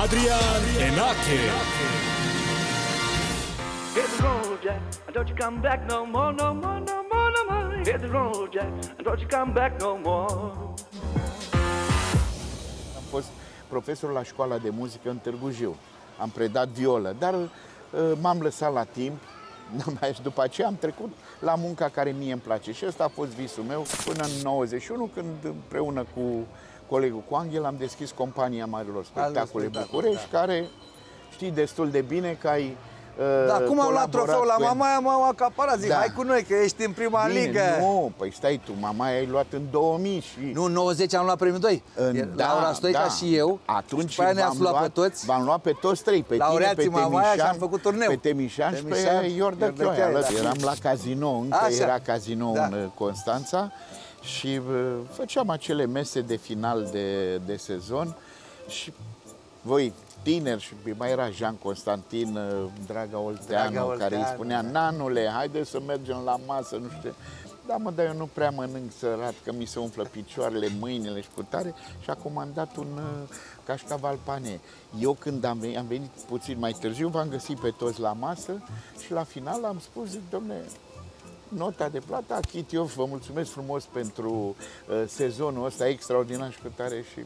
Adrian Enache. Hit the road, Jack, and don't you come back no more, no more, no more, no more. Hit the road, Jack, and don't you come back no more. Am fost profesor la școala de muzică în Târgu Jiu. Am predat violă, dar m-am lăsat la timp. Și după aceea am trecut la munca care mie îmi place. Și ăsta a fost visul meu până în 91, când împreună cu colegul, cu Angel, am deschis compania Marilor Spectacole București, care știi destul de bine că ai Da, cum au luat trofeul la Mamaia, m-au acaparat, zic, hai cu noi, că ești în prima ligă. Nu, păi stai tu, Mamaia ai luat în 2000 și... Nu, în 90 am luat premiul 2. Laura Stoica și eu. Atunci v-am luat pe toți trei, pe tine, pe Mamaia și am făcut turneu. Pe Temișan și pe Iordă Chioia. Eram la Casino, încă era Casino în Constanța și făceam acele mese de final de sezon și voi tineri, și mai era Jean Constantin, Draga Olteanu, care îi spunea: Nanule, haide să mergem la masă, nu știu. Da, mă, dar eu nu prea mănânc sărat, că mi se umflă picioarele, mâinile și cu tare, și a comandat un cașcaval pane. Eu, când am venit puțin mai târziu, v-am găsit pe toți la masă și la final am spus, zic, dom'le, nota de plată achit eu, vă mulțumesc frumos pentru sezonul ăsta extraordinar și cu tare. Și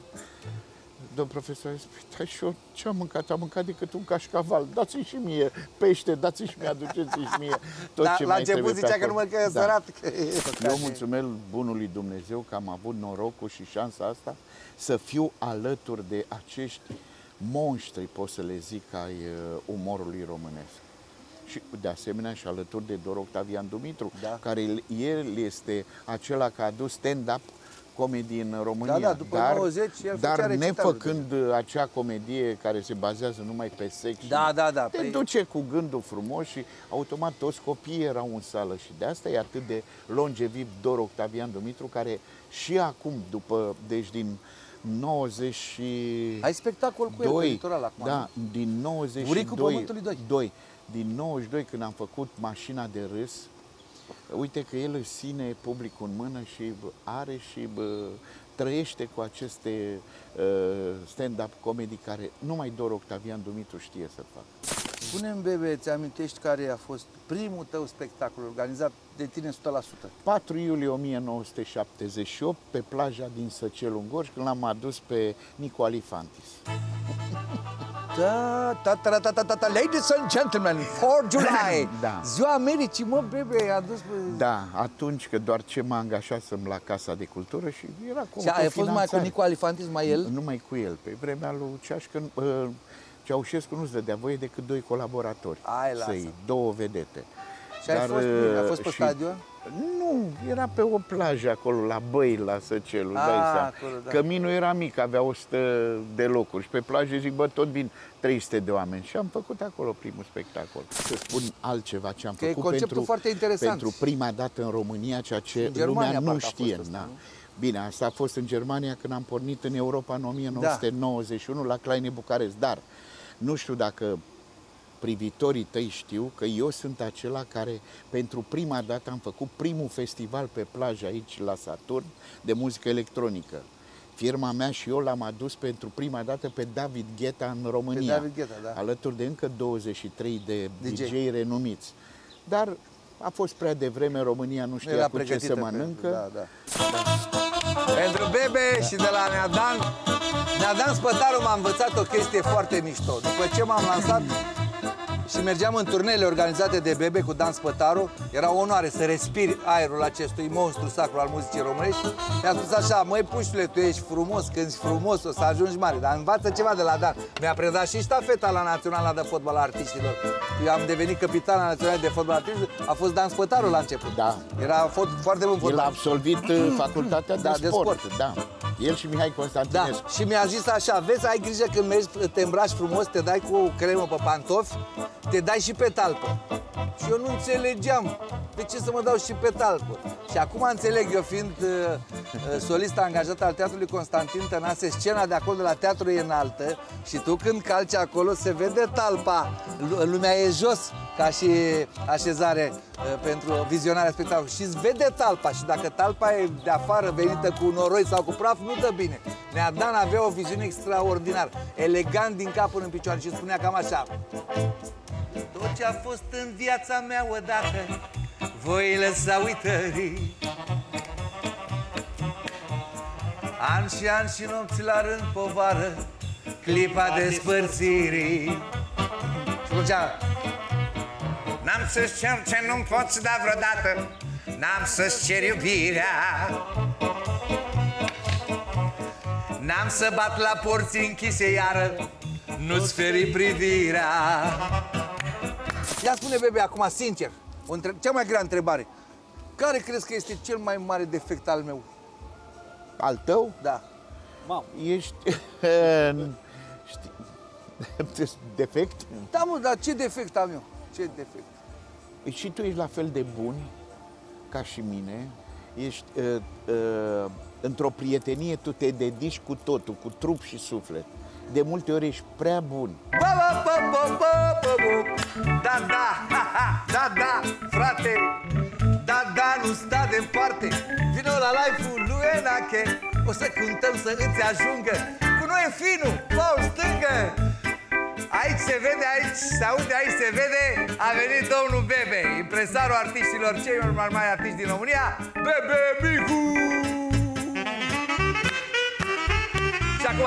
domn profesor a zis: păi, și eu ce am mâncat? Am mâncat decât un cașcaval. Dați-mi și mie pește, dați-mi și mie, aduceți-mi și mie tot ce la mai trebuie. La început zicea că nu mănâncă sărat. Eu mulțumesc bunului Dumnezeu că am avut norocul și șansa asta să fiu alături de acești monștri, pot să le zic, ai umorului românesc. Și de asemenea și alături de Dor Octavian Dumitru, care el este acela care a adus stand-up comedie în România, da, după 90, dar nefăcând acea comedie care se bazează numai pe sex, te duce cu gândul frumos și automat toți copiii erau în sală. Și de asta e atât de longeviv Dor Octavian Dumitru, care și acum, deci din 90 și... Ai spectacol cu el pe litoral acum. Da, din 92, din 92, când am făcut Mașina de râs, uite că el își ține publicul în mână și are și trăiește cu aceste stand-up comedy care numai Dor Octavian Dumitru știe să facă. Spune-mi, Bebe, ți amintești care a fost primul tău spectacol organizat de tine 100%? 4 iulie 1978, pe plaja din Săcelul Gorj, când l-am adus pe Nicu Alifantis. Ladies and gentlemen, 4 July, Ziua Americii, mă, Bebe, a dus... Da, atunci că doar ce m-a angajat să-mi la Casa de Cultură și era cu... Și ai fost mai cu Nicu Alifantis, mai el? Numai cu el, pe vremea lui Ceașcă, Ceaușescu nu-ți dădea voie decât 2 colaboratori, două vedete. Și ai fost, a fost pe stadion? Nu, era pe o plajă acolo, la Băi, la Săcelul, dai seama. Căminul era mic, avea 100 de locuri și pe plajă zic, bă, tot vin 300 de oameni. Și am făcut acolo primul spectacol. Să spun altceva ce am făcut pentru prima dată în România, ceea ce lumea nu știe. Bine, asta a fost în Germania când am pornit în Europa în 1991 la Kleine Bucarest, dar nu știu dacă privitorii tăi știu că eu sunt acela care pentru prima dată am făcut primul festival pe plajă aici la Saturn de muzică electronică. Firma mea și eu l-am adus pentru prima dată pe David Guetta în România, alături de încă 23 de DJ renumiți. Dar a fost prea devreme, România nu știa cu ce să mănâncă. Pentru Bebe și de la Neadan Spătaru m-a învățat o chestie foarte mișto. După ce m-am lansat și mergeam în turneele organizate de Bebe cu Dan Spătaru, era o onoare să respiri aerul acestui monstru sacru al muzicii românești. Mi-a spus așa: măi, puștule, tu ești frumos, cânti frumos, o să ajungi mare, dar învață ceva de la Dan. Mi-a predat și ștafeta la Naționala de Fotbal Artiștilor. Eu am devenit capitan la Naționala de Fotbal Artiștilor, a fost Dan Spătaru la început. Da. Era foarte bun fotbal. El a absolvit facultatea de sport. Da. El și Mihai Constantinescu. Da. Și mi-a zis așa: vezi, ai grijă când mergi, te îmbraci frumos, te dai cu cremă pe pantofi, te dai și pe talpă. Și eu nu înțelegeam de ce să mă dau și pe talpă. Și acum înțeleg, eu fiind solist angajat al Teatrului Constantin Tănase, scena de acolo de la teatru e înaltă și tu când calci acolo se vede talpa, lumea e jos ca și așezare pentru vizionarea spectacolului și îți vede talpa și dacă talpa e de afară venită cu noroi sau cu praf, nu dă bine. Nea Dan avea o viziune extraordinară, elegant din cap până în picioare și spunea cam așa: tot ce a fost în viața mea odată voi lăsa uitării. Ani și ani și nopți la rând povară, clipa despărțirii. Și făcea: n-am să-ți cer ce nu-mi poți da vreodată, n-am să-ți cer iubirea, n-am să bat la porți închise iară, nu-ți feri privirea. Ia spune, Bebe, acum, sincer, cea mai grea întrebare. Care crezi că este cel mai mare defect al meu? Al tău? Da. Mamă. Ești... defect? Da, mă, dar ce defect am eu? Ce defect? Și tu ești la fel de bun ca și mine. Ești... într-o prietenie tu te dedici cu totul, cu trup și suflet. De multe ori ești prea bun. Da, da, frate. Da, nu sta departe. Vino la live-ul lui Enache, o să cântăm să îți ajungă. Cu noi e Finu, Paul Stângă. Aici se vede, aici se aude, aici se vede. A venit domnul Bebe, impresarul artiștilor, cei mai mari artiști din România, Bebe Micu. Și acum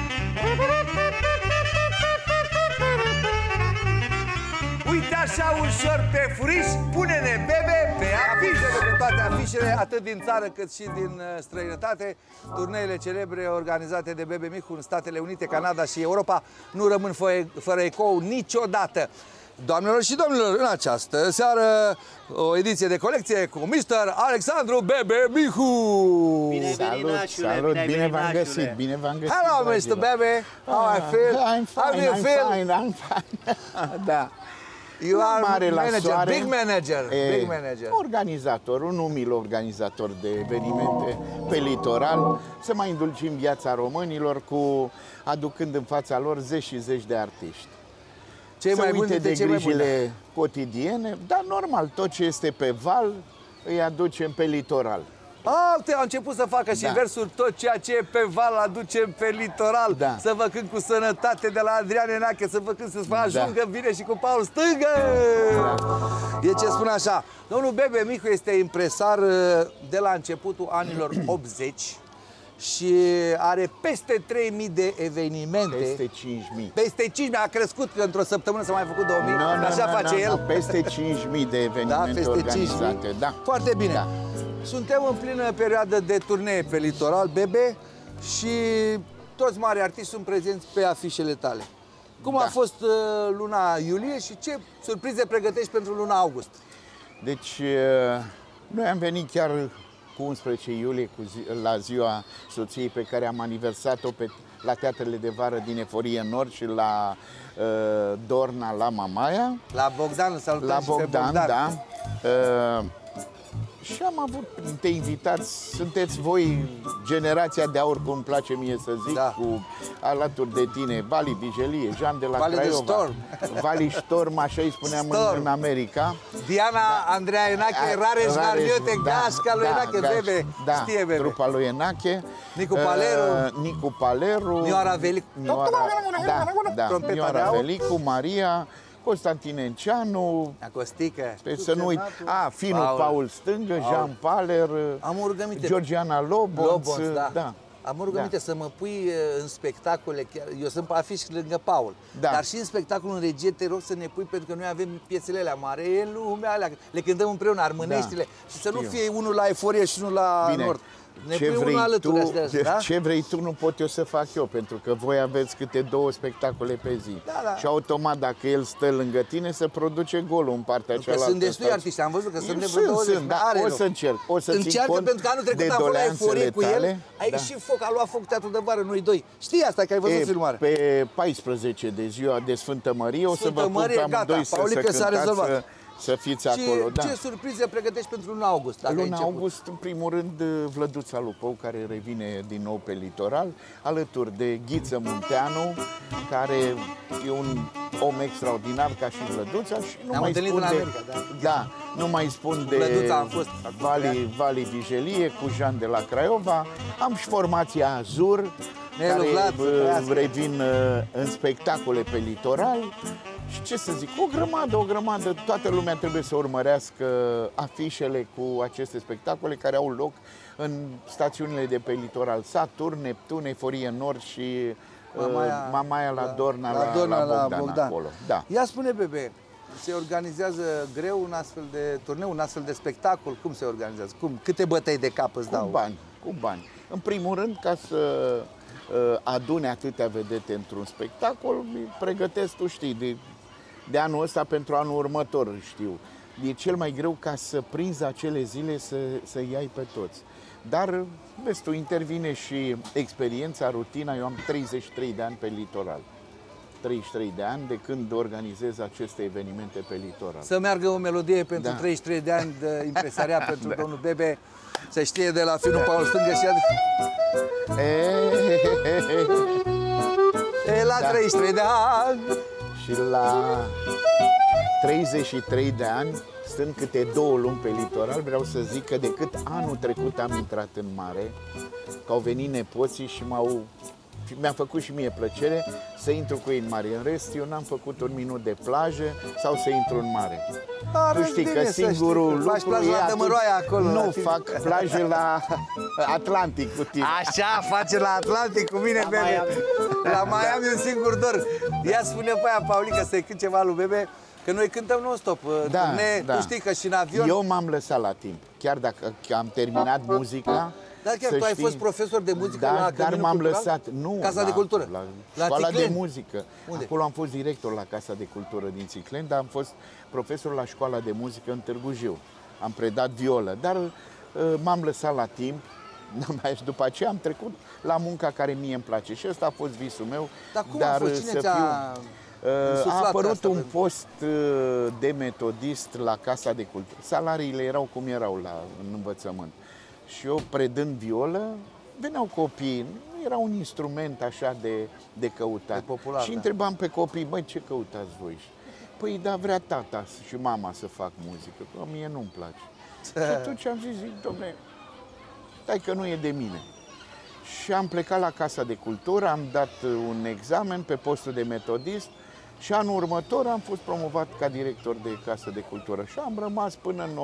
uite așa ușor pe furiș, pune-ne Bebe pe afișe, pe toate afișele, atât din țară cât și din străinătate. Turneele celebre organizate de Bebe Micu în Statele Unite, Canada și Europa nu rămân fără ecou niciodată. Doamnelor și domnilor, în această seară, o ediție de colecție cu Mr. Alexandru Bebe Micu. Bine salut, salut, bine v-am găsit, bine v-am găsit. Hello, Mr. Bebe. How I feel? I'm fine, I'm fine. Da. You are mare manager, la soare, big manager, big manager. Organizator, un umil organizator de evenimente pe litoral, să mai indulgim viața românilor cu aducând în fața lor zeci și zeci de artiști. Cei mai buni de grijile cotidiene, dar normal, tot ce este pe val îi aducem pe litoral. Au început să facă și versul: tot ceea ce e pe val aducem pe litoral. Da. Să vă cânt cu sănătate de la Adrian Enache, să vă cânt să vă ajungă bine și cu Paul Stângă. Da. E ce spune așa. Domnul Bebe Micu este impresar de la începutul anilor 80 și are peste 3.000 de evenimente. Peste 5.000. Peste 5.000, a crescut, că într-o săptămână s-a mai făcut 2.000, așa face el. Peste 5.000 de evenimente organizate. Da. Foarte bine. Da. Suntem în plină perioadă de turnee pe litoral, Bebe, și toți mari artiști sunt prezenți pe afișele tale. Cum a fost luna iulie și ce surprize pregătești pentru luna august? Deci, noi am venit chiar cu 11 iulie, la ziua soției pe care am aniversat-o la teatrele de vară din Eforie Nord și la Dorna, la Mamaia. La Bogdan, salutăm la și Bogdan, pe Bogdan. Da. Și am avut printre invitați, sunteți voi generația de aur, cum îmi place mie să zic, cu alături de tine Vali Vigelie, Jean de la Craiova, Vali Storm, așa îi spuneam în America. Diana Andreea Enache, Rareș Narliote, gașca lui Enache, Bebe, știe Bebe. Trupa lui Enache. Nicu Paleru. Nioara Velicu. Nioara Velicu, Maria, Constantin Enceanu, Acostică. să nu uit, Finu Paul Stângă, Jean Paler, Georgiana Lobonț. Da. Am rugăminte să mă pui în spectacole, eu sunt pe afiș lângă Paul, dar și în spectacolul în regie te rog să ne pui, pentru că noi avem piesele alea mare, e lumea alea, le cântăm împreună, armâneștile, și să nu fie unul la Eforie și unul la Nord. Ce vrei tu nu pot eu să fac eu, pentru că voi aveți câte 2 spectacole pe zi. Și automat, dacă el stă lângă tine, se produce golul în partea cealaltă. Sunt destui artiști, am văzut că sunt de vreo 20. O să încerc, o să țin cont pentru că anul trecut am fost la Eforie cu el, a ieșit foc, a luat foc Teatrul de Vară, noi doi. Știi asta, că ai văzut filmarea. Pe 14 de ziua de Sfântă Mărie o să vă pun pe amândoi să cântați Să fiți acolo, da. Ce surprize pregătești pentru luna august? Luna august, în primul rând, Vlăduța Lupău, care revine din nou pe litoral, alături de Ghiță Munteanu, care e un om extraordinar ca și Vlăduța și nu mai spun de... America, da, nu mai spun de Vlăduța am fost Vali Vigelie cu Jean de la Craiova. Am și formația Azur, care revin în spectacole pe litoral. Și ce să zic, o grămadă, toată lumea trebuie să urmărească afișele cu aceste spectacole care au loc în stațiunile de pe litoral: Saturn, Neptun, Eforie Nord și Mamaia la Dorna, la Bogdan acolo. Da. Ia spune, Bebe, se organizează greu un astfel de turneu, un astfel de spectacol? Cum se organizează? Câte bătăi de cap îți dau? Cu bani. În primul rând, ca să adune atâtea vedete într-un spectacol, pregătesc, tu știi, de anul ăsta pentru anul următor, știu. E cel mai greu ca să prinzi acele zile să iai pe toți. Dar, vezi tu, intervine și experiența, rutina. Eu am 33 de ani pe litoral. 33 de ani de când organizez aceste evenimente pe litoral. Să meargă o melodie pentru 33 de ani de impresariat pentru domnul Bebe. Să știe de la finul Paul Stângă și la 33 de ani. Și la 33 de ani, stând câte 2 luni pe litoral, vreau să zic că decât anul trecut am intrat în mare, că au venit nepoții și mi-a făcut și mie plăcere să intru cu ei în mare. În rest, eu n-am făcut un minut de plajă sau să intru în mare. Tu știi că singurul lucru e nu fac plaje la Atlantic cu tine. Așa face la Atlantic cu mine, Bebe. La Miami un singur dor. Ia spune pe aia, Paulica, să-i cânt ceva lui Bebe, că noi cântăm non-stop. Da. Tu știi că și în avion... Eu m-am lăsat la timp. Chiar dacă am terminat muzica... Dar chiar tu ai fost profesor de muzică la dar m-am lăsat, nu, Casa de Cultură. La școala de muzică. Unde? Acolo am fost director la Casa de Cultură din Țicleni, dar am fost profesor la școala de muzică în Târgu Jiu. Am predat violă, dar m-am lăsat la timp. Și după aceea am trecut la munca care mie îmi place și ăsta a fost visul meu. Dar cum a fost? Cine ți-a a apărut un post de metodist la Casa de Cultură. Salariile erau cum erau în învățământ. Și eu, predând violă, veneau copii, nu era un instrument așa de căutat. Popular, și întrebam pe copii: băi, ce căutați voi? Păi, da, vrea tata și mama să fac muzică, că mie nu-mi place. Și atunci am zis, dom'le, stai că nu e de mine. Și am plecat la Casa de Cultură, am dat un examen pe postul de metodist și anul următor am fost promovat ca director de Casă de Cultură și am rămas până în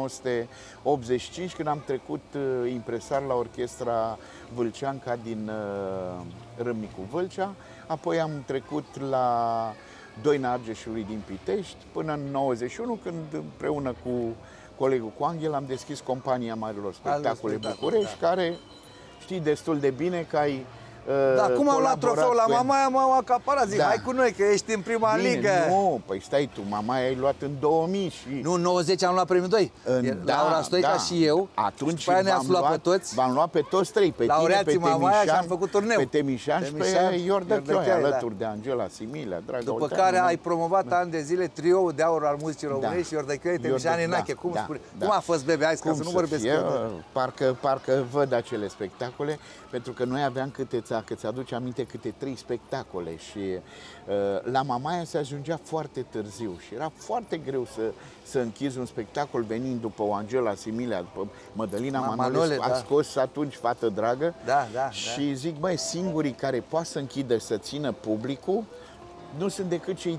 1985, când am trecut impresar la orchestra Vâlceanca din Râmnicu Vâlcea, apoi am trecut la Doina Argeșului din Pitești, până în 91, când împreună cu colegul cu Angel am deschis Compania Marilor Spectacole București, care știi destul de bine că ai Dar cum au luat trofeul la Mamaia, m-au acaparat, zic, hai cu noi că ești în prima ligă. Nu, păi stai tu, Mamaia ai luat în 2000 și... Nu, în 90 am luat premiul 2. Laura Stoica și eu. Atunci v-am luat pe toți trei, pe tine, pe Mamaia, și am făcut turneu. Pe Temișan și pe Iordă Chioia, alături de Angela Similea, Draga După care ai promovat ani de zile trioul de aur al muzicii românești și Iordă Chioia, Temișan, Enache. Cum spune? Cum a fost, Bebe? Hai, ca să nu vorbesc eu. Parcă văd acele spectacole, pentru că noi aveam câți aduce aminte, câte 3 spectacole și la Mamaia se ajungea foarte târziu și era foarte greu să închizi un spectacol venind după o Angela Similea, după Mădălina Manole, a scos atunci Fată Dragă și zic, băi, singurii care poate să închidă și să țină publicul nu sunt decât cei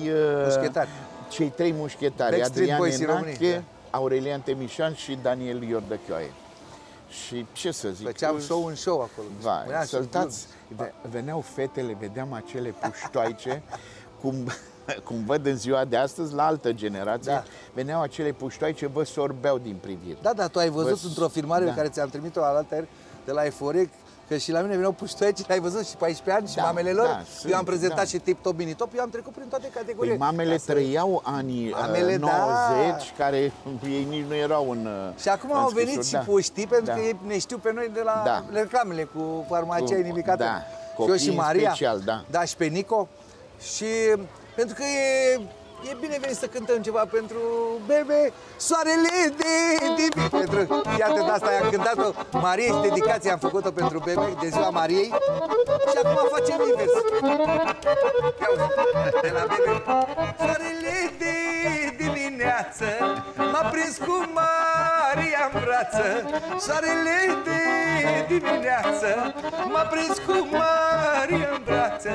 3 mușchetari, Adrian Enache, Aurelian Temișan și Daniel Iordă Chioaie. Și ce să zic? Făceam show în show acolo. Vai, săltați, veneau fetele, vedeam acele puștoaice, cum văd în ziua de astăzi, la altă generație, veneau acele puștoaice, vă sorbeau din privire. Da, tu ai văzut într-o filmare pe care ți-am trimis-o la altă de la Eforie, că și la mine veneau puștoice, ai văzut și 14 ani și mamele lor. Eu am prezentat și Tip Top, Mini Top, eu am trecut prin toate categoriile. Păi mamele trăiau anii 90, care ei nici nu erau în și acum au venit și puștii, pentru că ei ne știu pe noi de la reclamele cu farmacia inimicată. Și eu și Maria, și pe Nico. Și pentru că e bine venit să cântăm ceva pentru Bebe, soarele de divin. Pentru, iată, de asta i-am cântat-o Mariei și dedicația am făcut-o pentru Bebe, de ziua Mariei. Și acum facem invers. Ia uite, de la Bebe. Soarele de dimineață m-a prins cu Maria în brață. Soarele de dimineață m-a prins cu Maria în brață.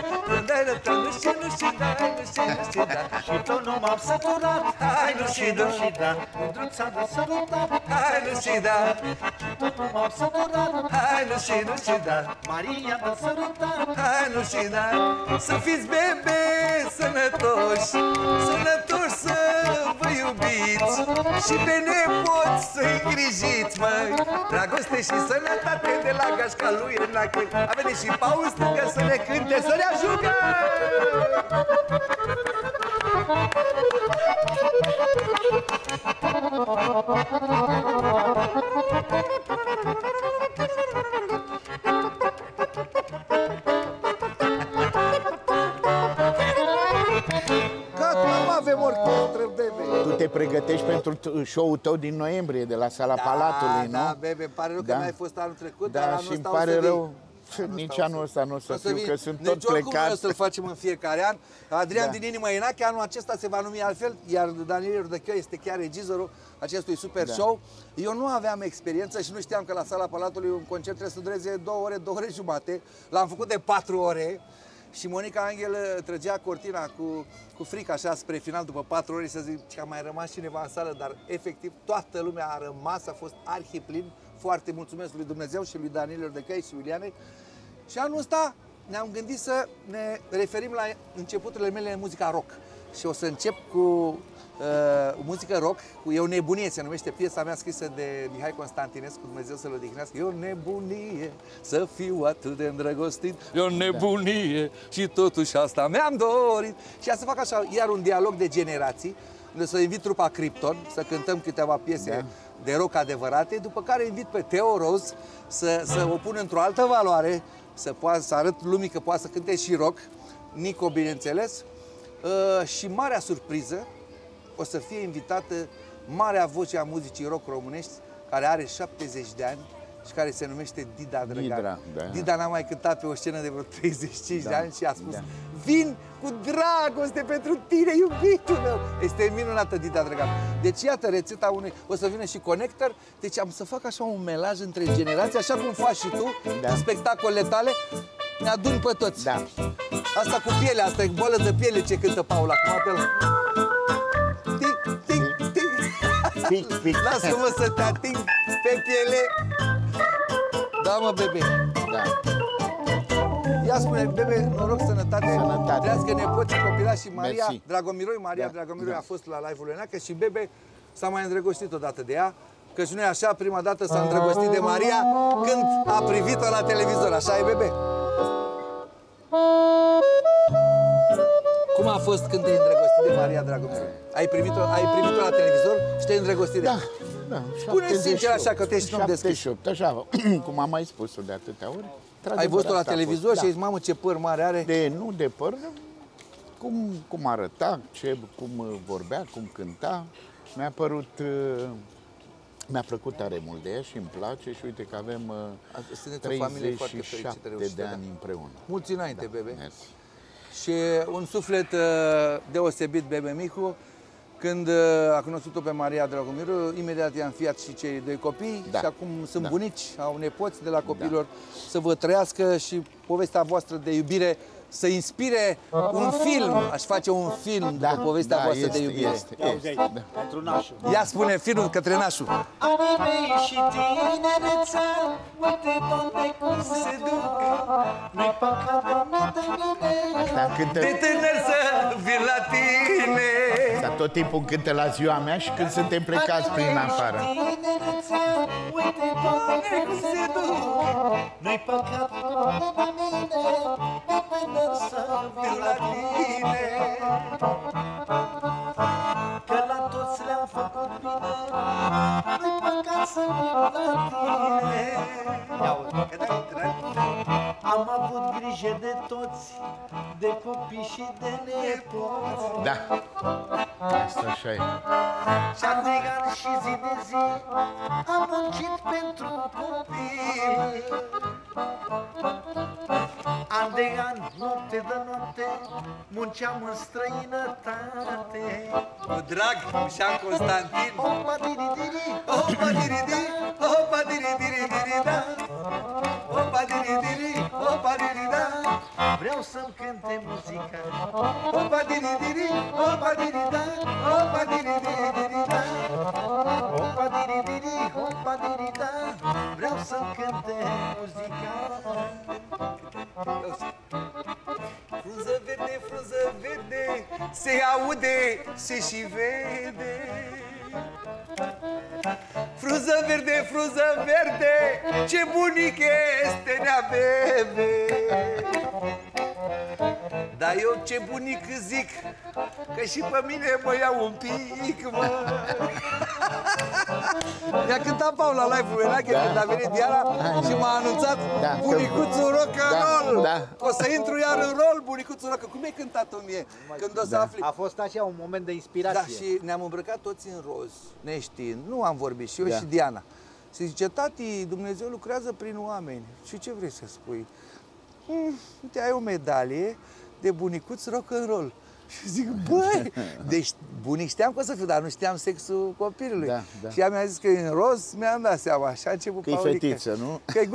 Și tot nu m-am săturat. Hai, nu și da, Mândruța de sărutat. hai, nu și da, Și tot nu m-am săturat. hai, nu și da, Maria de sărutat. hai, nu și da. Să fiți bebe sănătoși, sănătoși să vă iubiți și pe nepoți să-i îngrijiți, măi. Dragoste și sănătate de la gașca lui Enache. A venit și Paul Stângă să ne cânte, să ne ajute! Gata, nu avem orchestră, Bebe. Tu te pregătești pentru show-ul tău din noiembrie, de la Sala Palatului, nu? Da, Bebe, îmi pare rău că n-ai fost anul trecut, dar Da, anul și ăsta îmi o să pare vii. rău. Nici anul ăsta nu o să fiu, că sunt tot Deci oricum plecat. o să-l facem în fiecare an. Adrian Da. din inimă Enache, anul acesta se va numi altfel, iar Daniel Iordăcheu este chiar regizorul acestui super show. Eu nu aveam experiență și nu știam că la Sala Palatului un concert trebuie să dureze 2 ore, 2 ore jumate. L-am făcut de 4 ore. Și Monica Angel trăgea cortina cu frică așa spre final după 4 ore să zic că a mai rămas cineva în sală, dar efectiv toată lumea a rămas, a fost arhiplin. Foarte mulțumesc lui Dumnezeu și lui Daniel Iordăcheu și Iuliane. Și anul ăsta ne-am gândit să ne referim la începuturile mele în muzica rock. Și o să încep cu muzică rock, cu E o nebunie, se numește piesa mea scrisă de Mihai Constantinescu, Dumnezeu să-l odihnească. E o nebunie să fiu atât de îndrăgostit, e o nebunie și totuși asta mi-am dorit. Și a să fac așa, iar un dialog de generații, unde să invit trupa Krypton, să cântăm câteva piese de rock adevărate, după care invit pe Theo Roz să o pun într-o altă valoare, să arăt lumii că poate să cânte și rock, Nico, bineînțeles, și marea surpriză, o să fie invitată marea voce a muzicii rock românești, care are 70 de ani și care se numește Dida Drăgan. Dida n-a mai cântat pe o scenă de vreo 35 de ani și a spus vin cu dragoste pentru tine, iubitul meu. Este minunată Dida Drăgan. Deci iată rețeta unui, o să vină și Connector. Deci am să fac așa un melaj între generații, așa cum faci și tu în spectacolele tale. Ne aduni pe toți. Asta cu piele, asta e boală de piele ce cântă Paul acum pe ăla. Lasă-mă să te ating pe piele. Da, mă, Bebe. Da. Ia spune, Bebe, noroc, sănătate. Trească nepoții, copilași și Maria. Mersi. Maria Dragomiroi a fost la live-ul lui Enache și Bebe s-a mai îndrăgostit odată de ea. Că și nu e așa, prima dată s-a îndrăgostit de Maria când a privit-o la televizor. Așa e, Bebe? Cum a fost când te-ai îndrăgostit de Maria Dragomiroi? Ai privit-o la televizor și te-ai îndrăgostit de ea? Da. Spune sincer așa că te ești om deschis. 78, așa, cum am mai spus-o de atâtea ori. Ai văzut-o la televizor și ai zis, mamă, ce păr mare are? Nu de păr, cum arăta, cum vorbea, cum cânta. Mi-a plăcut tare mult de ea și îmi place și uite că avem 37 de ani împreună. Mulți înainte, Bebe. Mersi. Și un suflet deosebit, Bebe Micu. Când a cunoscut-o pe Maria Dragomiroi, imediat i-am fiat și cei 2 copii și acum sunt bunici, au nepoți de la copilor, să vă trăiască și povestea voastră de iubire să inspire un film. Aș face un film după povestea voastră de iubire. Pentru nașul. Ia spune filmul către nașul. Anii mei și tinereța, uite toate cum se duc. Nu-i păcat, Doamne, de mine. De tânăr să vin la tine. Dar tot timpul cântă la ziua mea și când suntem plecați prin afară. Tinereța, uite toate cum se duc. Nu-i păcat, Doamne, de mine. De tânăr să vin la tine. Că la toți le-am făcut bine. Nu-i păcat să vin la tine. Am avut grijă de toți, de copii. copii și de nepoți. Da, asta așa e. Și-am de ani și zi de zi am muncit pentru copii. An de an, noapte de noapte, munceam în străinătate. Cu drag, Mișan Constantin. Opa diri-diri, opa diri-diri, opa diri-diri-diri, da. Opa diri-diri, opa diri-da. Vreau să-mi cânte muzica. Opa diri-diri, opa diri-da, opa diri-diri-diri, da. Opa diri-diri, opa diri-da. Vreau să-mi cânte muzica. Frunză verde, se aude, se și vede. Frunză verde, ce bunic este nea bebe. Dar eu ce bunic zic, că și pe mine mă iau un pic, mă. Mi-a cântat Paula live-ul Enache când a venit Diana și m-a anunțat bunicuțul rock and roll. O să intru iar în rol, bunicuțul rock. Cum ai cântat-o mie când o să afli? A fost așa un moment de inspirație. Da, și ne-am îmbrăcat toți în roz, neștiind. Nu am vorbit, și eu și Diana. Și zice, tati, Dumnezeu lucrează prin oameni. Și ce vrei să spui? Uite, ai o medalie de bunicuț rock and roll. Și zic, băi, deci bunic știam că o să fiu, dar nu știam sexul copilului. Și ea mi-a zis că e în roz, mi-am dat seama. Și a început că-i fetiță, nu? Că-i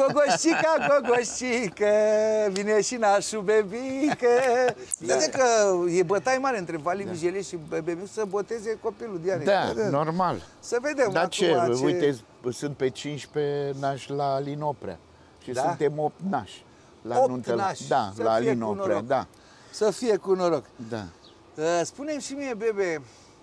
gogoșica, vine și nașul bebică. Vede că e bătaie mare între Vali Vigelie și bebică să boteze copilul Dianei. Da, normal. Să vedem. Dar ce, uite, sunt pe 15 nași la Alin Oprea. Și suntem 8 nași. 8 nași. Da, la Alin Oprea, da. Să fie cu noroc. Da. Spune-mi și mie, Bebe,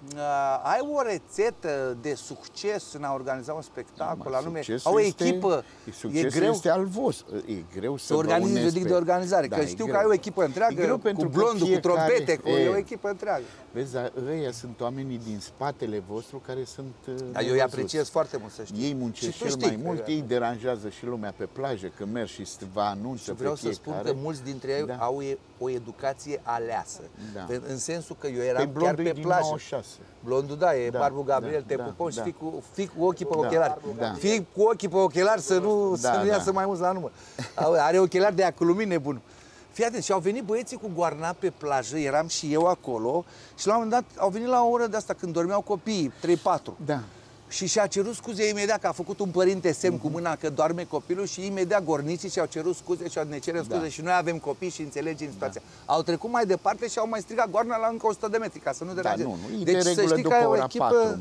ai o rețetă de succes în a organiza un spectacol anume? Au o echipă? E greu? Este al vostru. E greu să organizezi, eu zic de organizare, că știu că ai o echipă întreagă, cu blondul, cu trompete, e o echipă întreagă. Vezi, ăia sunt oamenii din spatele vostru care sunt eu îi apreciez foarte mult, să știi. Ei muncesc cel mai mult, ei deranjează și lumea pe plajă, când merg și vă anunță pe vreau să spun că mulți dintre ei au o educație aleasă. În sensul că eu eram chiar pe plajă. Blondul, da, e Barbu Gabriel, te pupăm și fii cu ochii pe ochelari. Fii cu ochii pe ochelari să nu iasă mai mulți la număr. Are ochelari de aia cu lumini nebun. Fii atent, și au venit băieții cu goarna pe plajă, eram și eu acolo și la un moment dat au venit la o oră de asta când dormeau copiii, 3-4. Da. Și și-a cerut scuze imediat, că a făcut un părinte semn cu mâna că doarme copilul și imediat gorniții și-au cerut scuze și ne cerem scuze și noi avem copii și înțelegem situația. Au trecut mai departe și au mai strigat goarna la încă 100 de metri, ca să nu deranjeze. Nu, deci de regulă după ora 4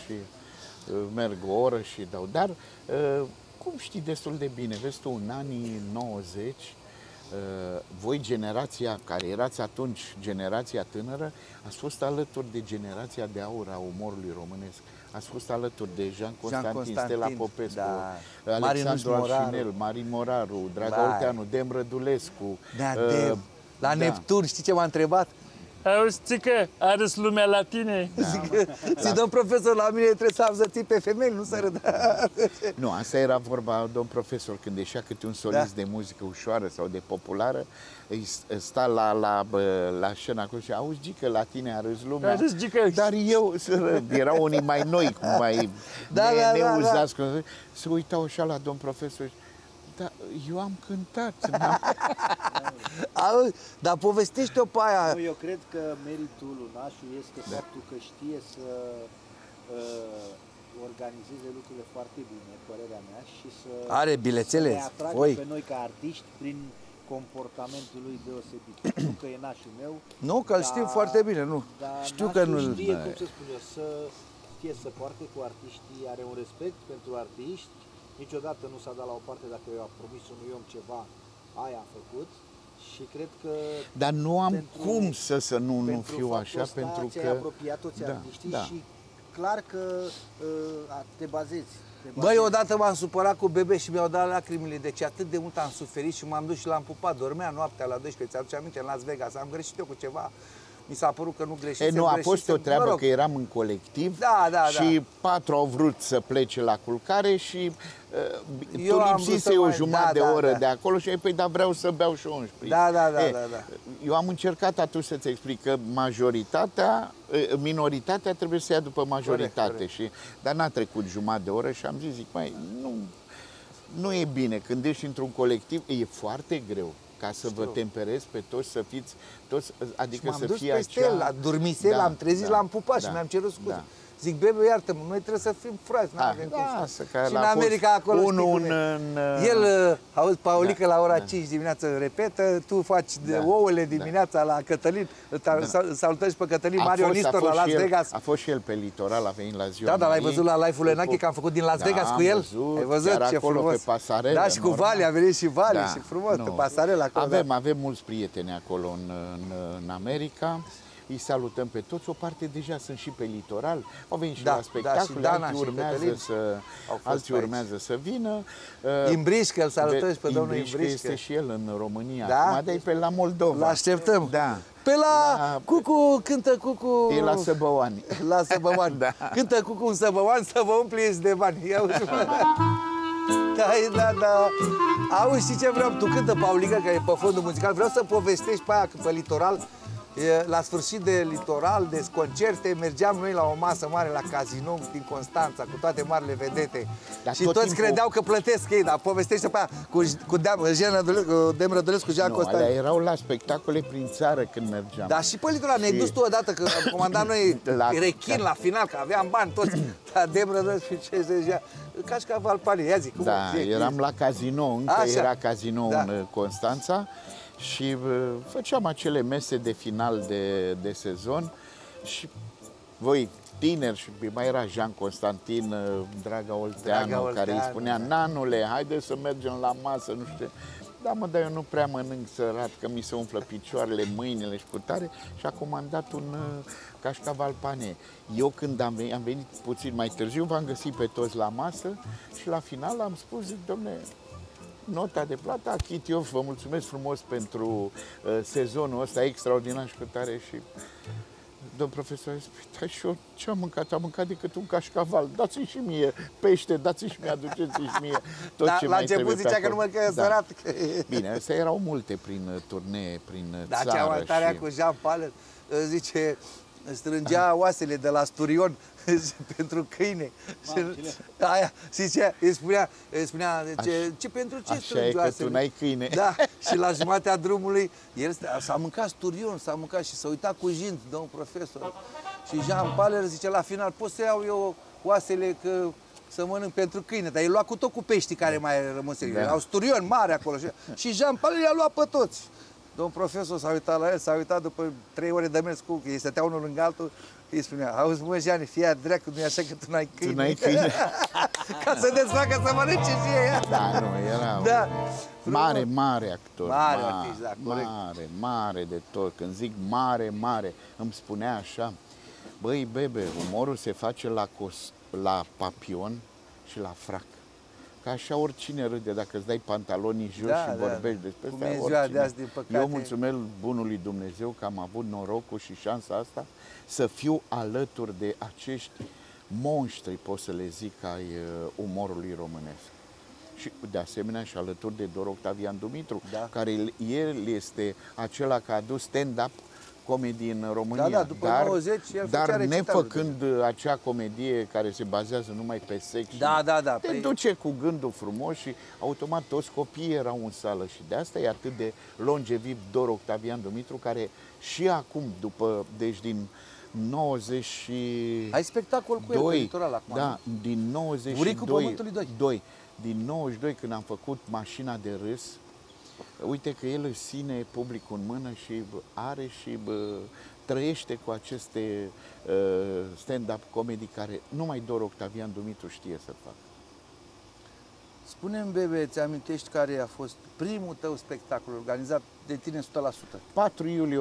merg o oră și dau. Dar, cum știi destul de bine, vezi tu, în anii 90, voi, generația care erați atunci, generația tânără, ați fost alături de generația de aur a umorului românesc. Ați fost alături de Jean Constantin, Stella Popescu, Alexandru Arșinel, Marin Moraru, Draga Olteanu, Dem Rădulescu. La Neptun, știi ce m-a întrebat? Auzi, țică, arăs lumea la tine. Zi, domn profesor, la mine trebuie să am zății pe femei, nu să râdă. Nu, asta era vorba, domn profesor, când ieșea câte un solist de muzică ușoară sau de populară, sta la scenă acolo și auzi, Gică, la tine a râs lumea. Dar eu, erau unii mai noi, mai neuzați, se uitau așa la domn profesor. Da, eu am cântat. Dar povestește-o pe aia. Eu cred că meritul lui Nașu este faptul că știe să organizeze lucrurile foarte bine, părerea mea, și să bilețele, ne atragă pe noi ca artiști prin comportamentul lui deosebit. Știu că e nașul meu. Nu, că îl știm foarte bine, nu. Știu că nu-l știe, cum să spun eu, să știe să poarte cu artiștii, are un respect pentru artiști. Niciodată nu s-a dat la o parte dacă eu am promis unui om ceva, aia a făcut. Și cred că... Dar nu am cum să nu fiu așa, pentru că... ți-ai apropiat toți artiștii și clar că te bazezi. Băi, odată m-am supărat cu Bebe și mi-au dat lacrimile, deci atât de mult am suferit și m-am dus și l-am pupat, dormea noaptea la 12, ți-aduce aminte, în Las Vegas, am greșit eu cu ceva. mi s-a părut că nu greșisem. Nu, a fost o treabă că eram în colectiv și 4 au vrut să plece la culcare și tu lipsise o jumătate de oră de acolo și ai păi, dar vreau să beau și 11. Da. Eu am încercat atunci să-ți explic că minoritatea trebuie să ia după majoritate. Corect. Dar n-a trecut jumătate de oră și am zis, nu e bine. Când ești într-un colectiv, e foarte greu ca să vă temperezi pe toți, să fiți toți, adică să fie acea... Dormise, l-am trezit, l-am pupat și mi-am cerut scuze. Zic, bebe, iartă-mă, noi trebuie să fim frați. Și în America acolo, el, auzi, Paulică la ora 5 dimineața repetă, tu faci ouăle dimineața la Cătălin, îl salutăm și pe Cătălin Mario Nistor la Las Vegas. A fost și el pe litoral, a venit la ziua. Da, dar l-ai văzut la live-ul Enache, că am făcut din Las Vegas cu el? Ai văzut ce frumos? Da, și cu Vali, a venit și Vali, și frumos, pe pasarela acolo. Avem mulți prieteni acolo în America. Îi salutăm pe toți, o parte deja sunt și pe litoral, au venit și la spectacole, alții urmează să vină. Imbrișcă, îl salutăm și pe domnul Imbrișcă. Este și el în România, acum de pe la Moldova. L-așteptăm. Pe la Cucu, cântă Cucu... E la Săbăoani. La Săbăoani. Cântă Cucu un Săbăoan să vă umpliți de bani. Da. Auzi, știi ce vreau? Tu cântă Paulică, că e pe fondul muzical. Vreau să povestești pe aia, că pe litoral, la sfârșit de litoral, de concerte, mergeam noi la o masă mare la Casino din Constanța, cu toate marile vedete. Și toți credeau că plătesc ei, dar povestește pe aia cu Dem Rădulescu, Jean Costa. Alea erau la spectacole prin țară când mergeam. Dar și pe litoral, ne-ai dus tu odată, că comandam noi rechin la final, că aveam bani toți. Dar Dem Rădulescu ce zicea, Cașcaval Pane, ia zi, cum? Eram la Casino, încă era Casino în Constanța. Și făceam acele mese de final de sezon și voi tineri, și mai era Jean Constantin, Draga Olteanu, care îi spunea, nanule, haide să mergem la masă, nu știu. Da, mă, dar eu nu prea mănânc sărat, că mi se umflă picioarele, mâinile și cu tare, și a comandat un Cașcaval Pane. Eu când am venit puțin mai târziu, v-am găsit pe toți la masă și la final am spus, zic, dom'le, nota de plată, achit eu, vă mulțumesc frumos pentru sezonul ăsta extraordinar și cu tare. Și domn profesor a zis, da, și eu ce am mâncat? Am mâncat decât un cașcaval. Dați-mi și mie pește, dați-mi și mie, aduceți-mi și mie tot ce mai trebuie. La început zicea că nu mănâncă sărat. Bine, astea erau multe prin turnee, prin țară. Dar cea mai tare cu Jean Paul, zice, strângea oasele de la sturion pentru câine. Aia, zice, îi spunea ce pentru ce strângi oasele? Că tu n-ai câine. Da, și la jumatea drumului, el s-a mâncat sturion, s-a mâncat și s-a uitat cu jint, domnul profesor. Și Jean Paul zice, la final, pot să iau eu oasele că să mănânc pentru câine, dar el lua cu tot cu peștii care mai rămăsese. Au sturion mare acolo. Și Jean Paul i-a luat pe toți. Domnul profesor s-a uitat la el, s-a uitat după 3 ore de mers cu ei stătea unul lângă altul, îi spunea, auzi, mă, Jeane, fie dreacu, nu e așa că tu n-ai câine. Tu n-ai câine. Ca să desfacă să mănânce și ea. Da, nu, era mare actor. Mare artist, da, corect. Mare de tot. Când zic mare, îmi spunea așa, băi, bebe, umorul se face la papion și la frac. Ca așa oricine râde, dacă îți dai pantalonii jos și vorbești despre asta, oricine. Eu mulțumesc bunului Dumnezeu că am avut norocul și șansa asta să fiu alături de acești monștri, pot să le zic, ai umorului românesc. Și de asemenea și alături de Dor Octavian Dumitru, care el este acela care a adus stand-up comedii în România, da, după 90, dar nefăcând acea comedie care se bazează numai pe sex, te duce cu gândul frumos și automat toți copiii erau în sală și de asta e atât de longeviv Dor Octavian Dumitru, care și acum, deci din 90 și... Ai spectacol cu el pe litoral acum? Da, din 92, din 92 când am făcut Mașina de râs, uite că el își ține publicul în mână și are și trăiește cu aceste stand-up comedy care numai Dor Octavian Dumitru știe să facă. Spune-mi, bebe, ți amintești care a fost primul tău spectacol organizat de tine 100%? 4 iulie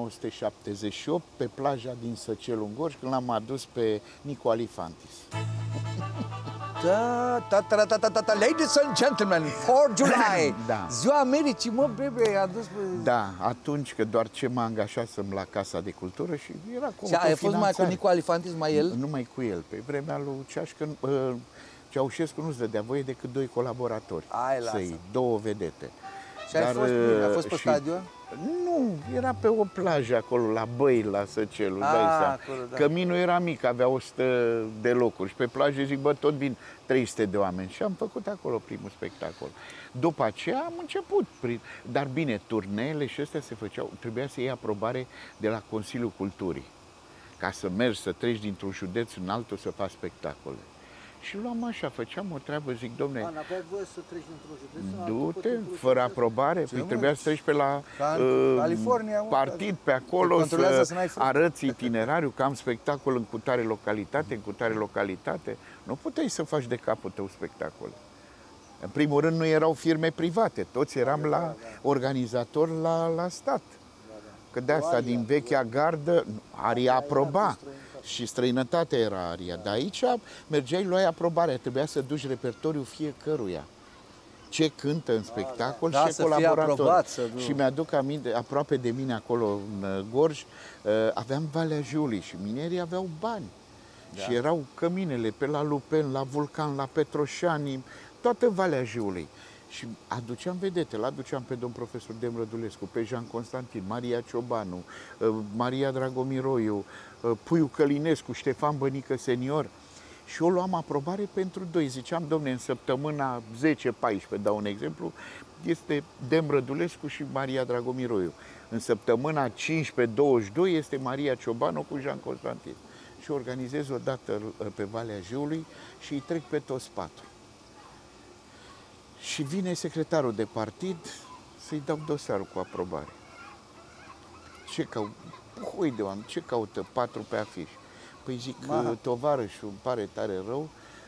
1978, pe plaja din Săcelul Gorj, când l-am adus pe Nicu Alifantis. Da, ladies and gentlemen, 4 July, Da. Ziua Americii, mă, Bebe, a dus pe... Da, atunci că doar ce m-a angajat să-mi la Casa de Cultură și era cu Și ai fost mai cu Nicu Alifantis, mai el? Numai cu el. Pe vremea lui Ceașcă, Ceaușescu nu-ți dădea voie decât 2 colaboratori. Lasă. 2 vedete. Și ai fost bine? A fost pe stadion? Nu, era pe o plajă acolo, la Băi, la Săcelul, dai seama. Acolo, da. Căminul era mic, avea 100 de locuri și pe plajă zic, bă, tot vin 300 de oameni și am făcut acolo primul spectacol. După aceea am început, dar bine, turneele și astea se făceau, trebuia să iei aprobare de la Consiliul Culturii, ca să mergi, să treci dintr-un județ în altul să faci spectacole. Și luam așa, făceam o treabă, zic, domne, n-aveai voie să treci într-un județ? du-te, fără aprobare, păi trebuia să treci pe la California, partid pe acolo, să arăți itinerariu, că am spectacol în cutare localitate, în cutare localitate. Nu puteai să faci de capul tău spectacole. În primul rând nu erau firme private, toți eram la organizator la stat. Că de asta, din vechea gardă, Aria aproba. Și străinătatea era Aria. Dar aici mergeai, luai aprobarea, trebuia să duci repertoriul fiecăruia. Ce cântă în spectacol, da, ce colaborator. Și mi-aduc aminte, aproape de mine acolo în Gorj, aveam Valea Jiului și minerii aveau bani. Da. Și erau căminele pe la Lupen, la Vulcan, la Petroșani, toată Valea Jiului. Și aduceam vedete, l-aduceam pe domn profesor Dem Rădulescu, pe Jean Constantin, Maria Ciobanu, Maria Dragomiroiu, Puiu Călinescu, Ștefan Bănică senior. Și eu luam aprobare pentru 2. Ziceam, domne, în săptămâna 10-14, dau un exemplu, este Dem Rădulescu și Maria Dragomiroiu. În săptămâna 15-22 este Maria Ciobanu cu Jean Constantin. Și organizez o dată pe Valea Jiului și îi trec pe toți 4. Și vine secretarul de partid să-i dau dosarul cu aprobare. Ce caută? Hoi de oameni, ce caută 4 pe afiș? Păi zic, tovarășul, îmi pare tare rău,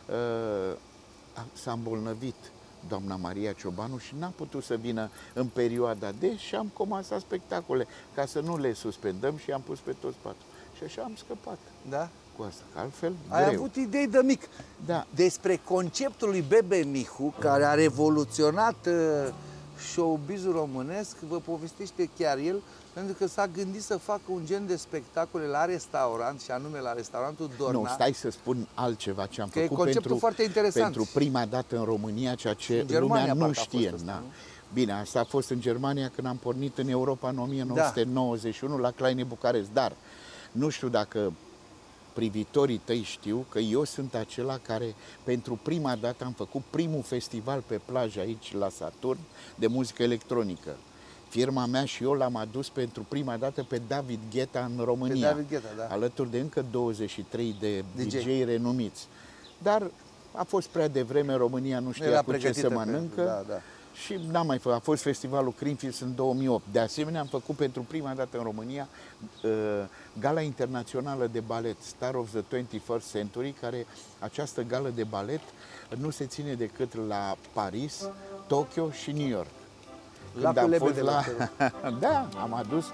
s-a îmbolnăvit doamna Maria Ciobanu și n-a putut să vină în perioada de și am comasat spectacole ca să nu le suspendăm și am pus pe toți 4. Și așa am scăpat. Da? Cu asta, că altfel Ai greu. avut idei de mic. Da. Despre conceptul lui Bebe Mihu, care a revoluționat showbizul românesc, vă povestește chiar el, pentru că s-a gândit să facă un gen de spectacole la restaurant, și anume la restaurantul Dorna. Nu, stai să spun altceva ce am că făcut e conceptul foarte interesant. pentru prima dată în România, ceea ce lumea nu știe. Da. Bine, asta a fost în Germania când am pornit în Europa în 1991 la Kleine Bucarest, dar nu știu dacă privitorii tăi știu că eu sunt acela care pentru prima dată am făcut primul festival pe plajă aici la Saturn de muzică electronică. Firma mea și eu l-am adus pentru prima dată pe David Guetta în România, David Guetta, da. alături de încă 23 de DJ renumiți. Dar a fost prea devreme, România nu știa cu ce să mănâncă. Da. Și n-am mai făcut. A fost festivalul Creamfields în 2008. De asemenea, am făcut pentru prima dată în România Gala Internațională de Balet, Star of the 21st Century, care această gală de balet nu se ține decât la Paris, Tokyo și New York. Când am fost da, am adus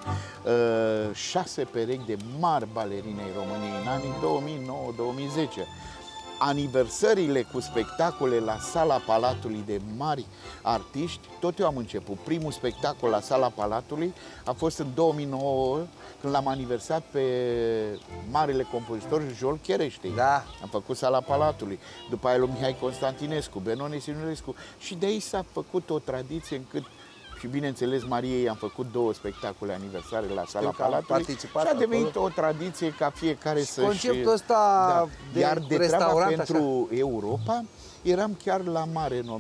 6 perechi de mari balerine ai României în anii 2009-2010. Aniversările cu spectacole la Sala Palatului de mari artiști, tot eu am început. Primul spectacol la Sala Palatului a fost în 2009, când l-am aniversat pe marele compozitor Joel Chereștei. Da. Am făcut Sala Palatului. După aia lui Mihai Constantinescu, Benone Sinulescu. Și de aici s-a făcut o tradiție încât, și bineînțeles Mariei am făcut 2 spectacole aniversare la Sala Palatului și a devenit o tradiție ca fiecare să-și... Conceptul ăsta de Iar de restaurant pentru așa. Europa, eram chiar la mare în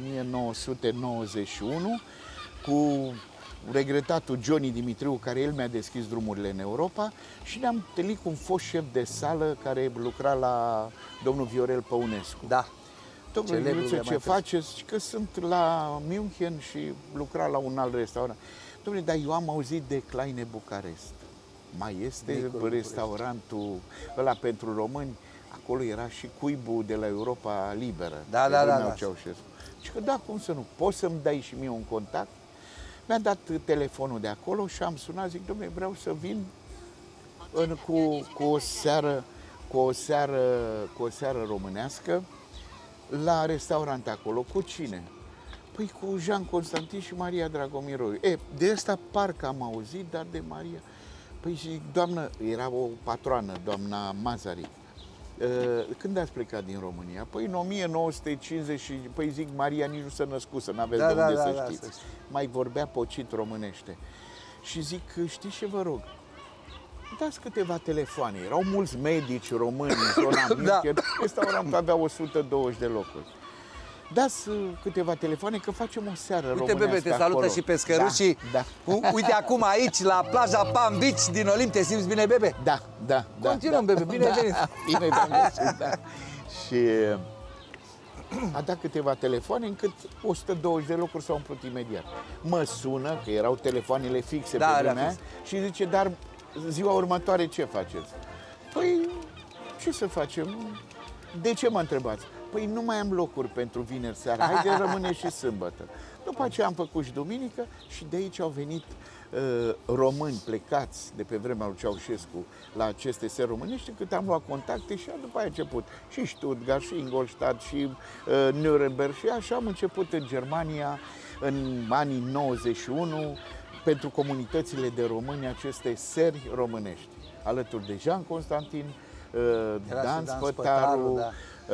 1991 cu regretatul Johnny Dimitriu, care el mi-a deschis drumurile în Europa, și ne-am întâlnit cu un fost șef de sală care lucra la domnul Viorel Păunescu. Da. Domnule Miluță, ce faceți? Că sunt la München și lucra la un alt restaurant. Domnule, dar eu am auzit de Kleine Bucarest. Mai este restaurantul ăla pentru români? Acolo era și cuibul de la Europa Liberă. Da. Și că da, cum să nu? Poți să-mi dai și mie un contact? Mi-a dat telefonul de acolo și am sunat, zic, domnule, vreau să vin cu o seară românească, la restaurant acolo. Cu cine? Păi cu Jean Constantin și Maria Dragomiroiu. De ăsta parcă am auzit, dar de Maria... Păi zic, doamnă, era o patroană, doamna Mazaric. Când ați plecat din România? Păi în 1950 și... Păi zic, Maria nici nu se născuse, n-aveți de unde să știți. Mai vorbea pocit românește. Și zic, știți ce vă rog? Dați câteva telefoane. Erau mulți medici români în zona München. Restaurantul avea 120 de locuri. Dați câteva telefoane că facem o seară românească. Uite, Bebe, te salută acolo. Și pescărușii. Da. Uite, acum aici, la plaja Palm Beach din Olimp, te simți bine, Bebe? Da. Continuăm, Bebe, bine venit. Bine te-am găsit, da. Și a dat câteva telefoane încât 120 de locuri s-au umplut imediat. Mă sună, că erau telefoanele fixe pe vremea, și zice, dar ziua următoare ce faceți? Păi, ce să facem? De ce mă întrebați? Păi nu mai am locuri pentru vineri seara, haide rămâne și sâmbătă. După aceea am făcut și duminică și de aici au venit români plecați de pe vremea lui Ceaușescu la aceste seri românești, cât am luat contacte și după aia a început și Stuttgart, și Ingolstadt, și Nuremberg și așa am început în Germania în anii 91 pentru comunitățile de români aceste seri românești, alături de Jean Constantin, Dan Spătaru,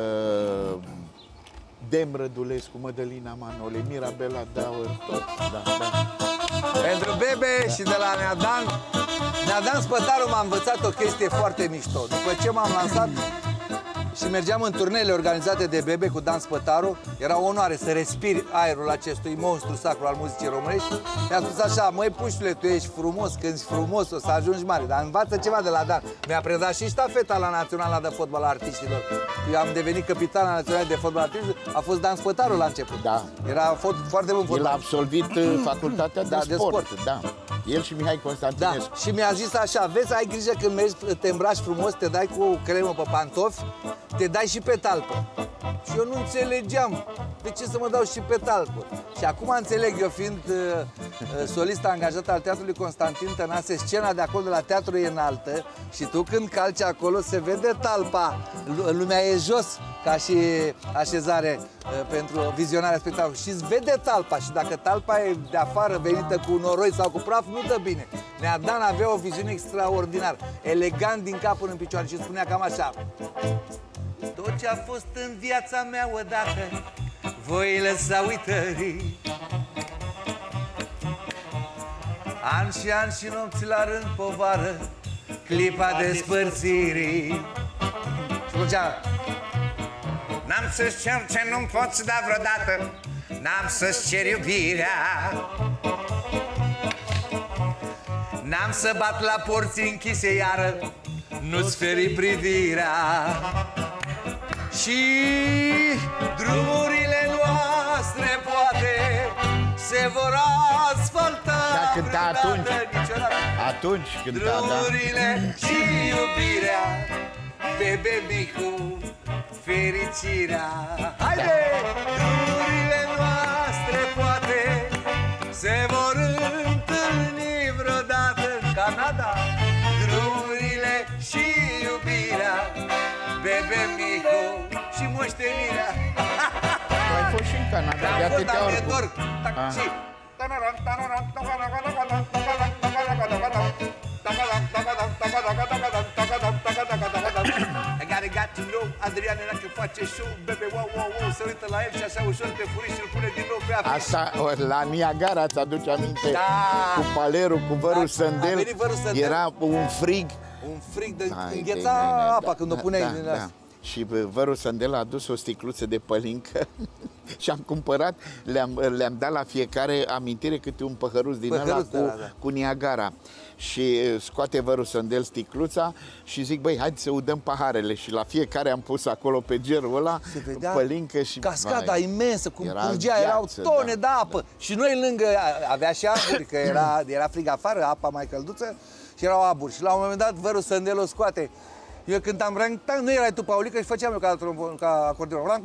Dem Rădulescu, Mădălina Manole, Mirabela Dauer, toți, da. Pentru Bebe și de la Neadan Spătaru m-a învățat o chestie foarte mișto. După ce m-am lansat și mergeam în turneele organizate de Bebe cu Dan Spătaru, era o onoare să respiri aerul acestui monstru sacru al muzicii românești. Mi-a spus așa, măi puștule, tu ești frumos, cânti frumos, o să ajungi mare, dar învață ceva de la Dan. Mi-a predat și ștafeta la Naționala de Fotbal a Artiștilor. Eu am devenit capitan al Naționalei de Fotbal a Artiștilor, a fost Dan Spătaru la început. Da. Era foarte bun fotbal. El a absolvit facultatea de sport. Da. El și Mihai Constantinescu. Da. Și mi-a zis așa, vezi, ai grijă când mergi, te îmbraci frumos, te dai cu cremă pe pantofi, te dai și pe talpă. Și eu nu înțelegeam de ce să mă dau și pe talpă. Și acum înțeleg, eu fiind solist angajat al Teatrului Constantin Tănase, scena de acolo de la teatru e înaltă și tu când calci acolo se vede talpa. Lumea e jos ca și așezare pentru vizionarea spectacolului. Și îți vede talpa și dacă talpa e de afară venită cu noroi sau cu praf, nu dă bine. Neadan avea o viziune extraordinară, elegant din cap până în picioare și spunea cam așa: tot ce a fost în viața mea odată voi lăsa uitării. Ani și ani și nopți la rând povară, clipa despărțirii. Și făcea: n-am să-ți cer ce nu-mi poți da vreodată, n-am să-ți cer iubirea, n-am să bat la porți închise iară, nu-ți feri privirea. Și drumurile noastre poate se vor asfalta vreodată, atunci cânta, drumurile și iubirea, Bebe Micu, fericirea. Haide! Drumurile noastre poate se vor întâlni vreodată în Canada, drumurile și iubirea, Bebe Micu și moștenirea. Tu ai fost și în Canada, de atâtea ori. I gotta got to know Adrian era că face show, Bebe wow wow wow, se uită la el și așa ușor pe furiș și îl pune din nou pe apă. Asta la Niagara, ți aduce aminte? Cu palerul, cu vărul Sândel, era un frig. Un frig de îngheța apa când o puneai din asta. Și vărul Sândel a adus o sticluță de pălincă și am cumpărat, le-am dat la fiecare amintire câte un păhăruț din ăla cu Niagara. Și scoate vărul Sândel sticluța și zic, băi, hai să udăm paharele. Și la fiecare am pus acolo pe gerul ăla pălincă și... Cascada imensă, cum curgea, erau tone de apă. Și noi lângă, avea și aburi, că era frig afară, apa mai călduță, și erau aburi. Și la un moment dat vărul Sândel o scoate. Eu cântam, nu erai tu, Paulică, și făceam eu ca acordeon.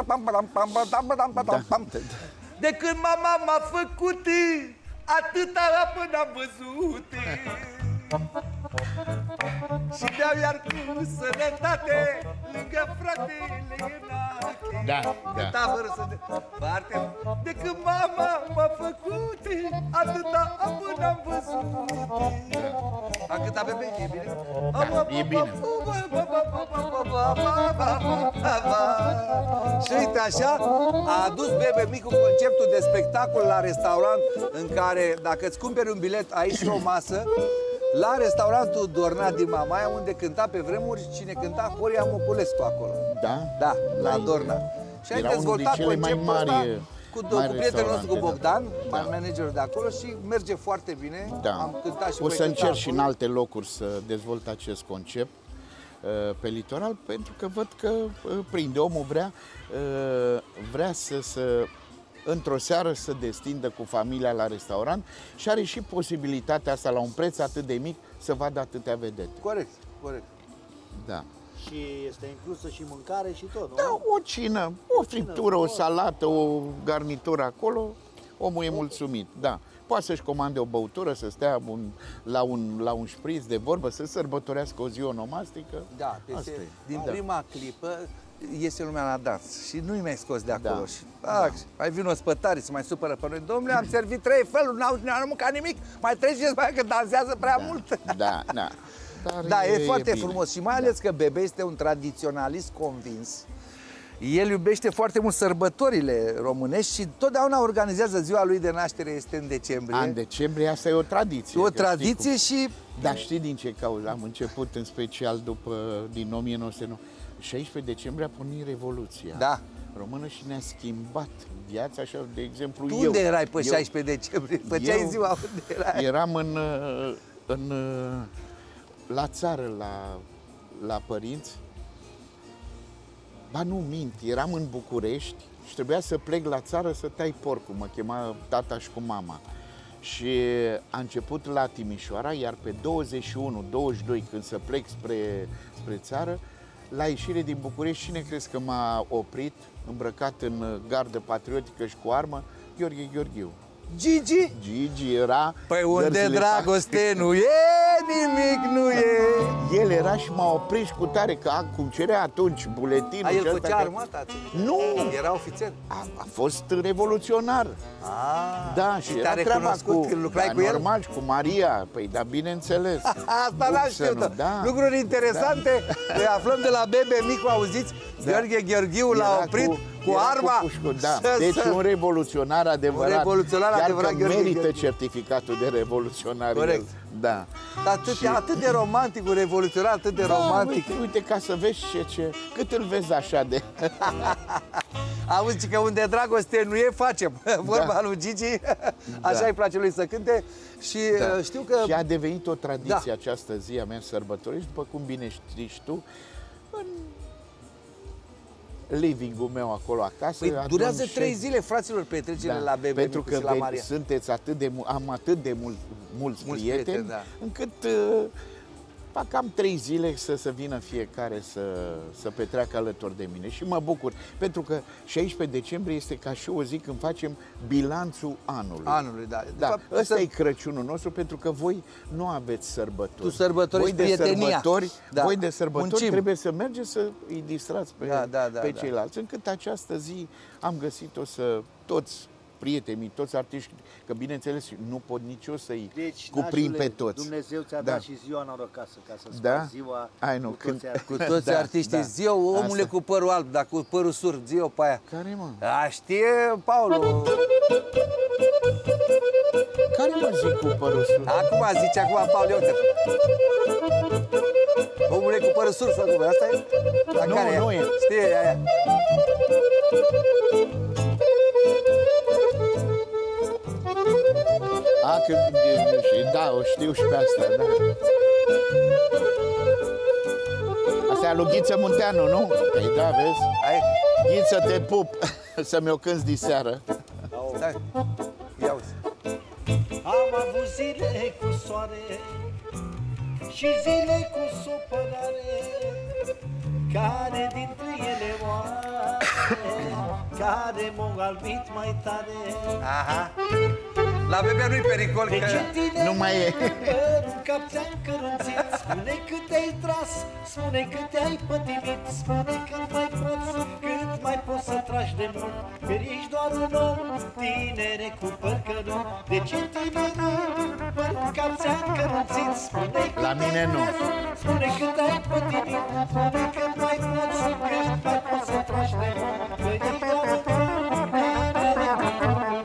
De când mama m-a făcut, atâta apă n-am văzut. Și beau iar cu sănătate lângă fratele Ienache. Da, da. Cânta fără să te parte. De când mama m-a făcut, atâta apă n-am văzut. A cântat Bebe, e bine? Da, e bine. Și uite așa, a adus Bebe Micu conceptul de spectacol la restaurant în care dacă îți cumperi un bilet, ai și o masă. La restaurantul Dorna din Mamaia, unde cânta pe vremuri cine cânta Horia Moculescu acolo. Da? Da, la Dorna. Și ai dezvoltat conceptul ăsta cu prietenul nostru, cu Bogdan, managerul de acolo, și merge foarte bine. Da. Am cântat și o să încerc și în alte locuri să dezvolt acest concept pe litoral, pentru că văd că prinde. Omul vrea să într-o seară să destindă cu familia la restaurant și are și posibilitatea asta la un preț atât de mic să vadă atâtea vedete. Corect, corect. Da. Și este inclusă și mâncare și tot, nu? Da, o cină, o friptură, o salată, o garnitură acolo, omul e mulțumit, da. Poate să-și comande o băutură, să stea la un șpriț de vorbă, să sărbătorească o zi onomastică. Da, din prima clipă iese lumea la dans și nu-i mai scos de acolo. Și, mai vin ospătarii, se mai supără pe noi. Domnule, am servit 3 feluri, n-am mâncat nimic, mai treceți mai că dansează prea mult. Da, da. Dar da, e foarte bine. frumos și mai ales că Bebe este un tradiționalist convins. El iubește foarte mult sărbătorile românești și totdeauna organizează ziua lui de naștere, este în decembrie. În decembrie, asta e o tradiție. O tradiție și... Dar știi din ce cauză? Am început în special din 1909. 16 decembrie a pornit Revoluția română și ne-a schimbat viața, așa, de exemplu, tu unde erai pe 16 decembrie? Făceai ziua, unde erai? Eram la țară, la părinți. Ba nu mint, eram în București și trebuia să plec la țară să tai porcul, mă chema tata și cu mama. Și a început la Timișoara, iar pe 21-22, când să plec spre țară, la ieșire din București, cine crezi că m-a oprit, îmbrăcat în gardă patriotică și cu armă? Gheorghe Gheorghiu. Gigi? Gigi era... Păi unde dragoste nu e, nimic nu e. El era și m-a oprit și cu tare, că cum cerea atunci buletinul. El făcea armata? Nu! Era ofițer? A fost revoluționar. Da, și era treaba cu... Lucrai cu el? Normal, și cu Maria. Păi, da, bineînțeles. Asta n-am știut. Lucruri interesante le aflăm de la Bebe Micu, auziți? Gheorghe Gheorghiu l-a oprit cu arma. Deci un revoluționar adevărat. Un revoluționar adevărat, Gheorghe merită certificatul de revoluționar. Corect. Da. Dar atât de romantic, un revoluționar atât de romantic. Uite, ca să vezi cât îl vezi așa de... Auzi că unde dragoste nu e, facem. Vorba lui Gigi, așa îi place lui să cânte. Și știu că... Și a devenit o tradiție această zi a mea sărbătorești, după cum bine știi tu, în living-ul meu acolo acasă. Păi durează 3 zile, fraților, petrecerile la Bebe pentru Micu și la Maria. Sunteți am atât de mulți prieteni, încât fac cam 3 zile să vină fiecare să petreacă alături de mine și mă bucur, pentru că 16 decembrie este ca și o zi când facem bilanțul anului. Da. Ăsta e Crăciunul nostru, pentru că voi nu aveți sărbători. Tu sărbătorești prietenia. Voi de sărbători trebuie să mergeți să îi distrați pe ceilalți. Încât această zi am găsit-o să toți prietenii, toți artiști, că bineînțeles nu pot nici eu să-i cuprind pe toți. Dumnezeu ți-a dat și ziua norocoasă ca să faci ziua cu toți artiștii. Zi-o, omule cu părul alb, dar cu părul surd, zi-o pe aia. Care, mă? Știe Paulu. Care mă zic cu părul surd? Acum zice, Paul, ia uite. Omule cu părul surd, acum, asta e? Nu e. Știe aia. Da, o știu și pe asta, da. Asta e a lui Ghiță Munteanu, nu? Păi da, vezi? Ghiță, te pup, să mi-o cânti diseară. Da, ia uzi. Am avut zile cu soare și zile cu supărare, care dintre ele oare, care m-au albit mai tare. La Bebe nu-i pericol De că... ce tine Nu mai e. în cap ți-am cărunțit? Spune cât te-ai tras, spune cât te-ai pătimit, spune cât mai poți să tragi de mult. Că ești doar un om, tinere cu păr cărunt. De ce tinere în cap ți-am cărunțit? Spune cât La mine nu. Spune cât ai pătimit, spune cât mai poți să tragi de mult. Că ești doar un om, tinere cu păr cărunt.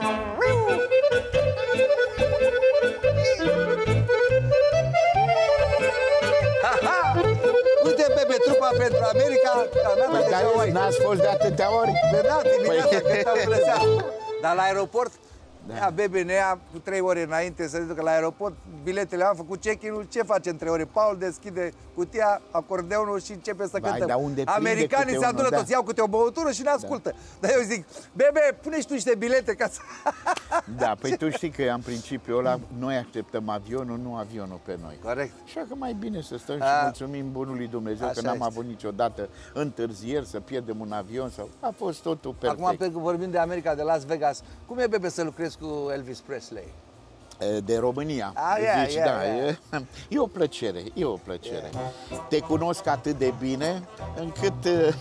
Uite, Bebe, trupa pentru America, Canada, Păi, de dar Hawaii. n-ați fost de atâtea ori? Pe da, dimineața, Păi- cântam până seara. Dar la aeroport, da. Bebe ne ia cu 3 ore înainte să ducă la aeroport, biletele, am făcut check-in-ul, ce face în 3 ore? Paul deschide cutia, acordeonul și începe să Vai, cântăm. dar unde prinde Americanii câte se adună unul, toți, iau câte o băutură și ne ascultă. Dar eu zic, Bebe, pune și tu niște bilete ca să... Da, păi tu știi că în principiul ăla noi așteptăm avionul, nu avionul pe noi. Corect. Așa că mai bine să stăm și mulțumim bunului Dumnezeu Așa că n-am este. avut niciodată întârzieri, să pierdem un avion sau... A fost totul perfect. Acum, pentru că vorbim de America, de Las Vegas, cum e, Bebe, să lucrezi cu Elvis Presley? De România. Ia, Zici, ia, da, ia. e o plăcere, e o plăcere. Te cunosc atât de bine încât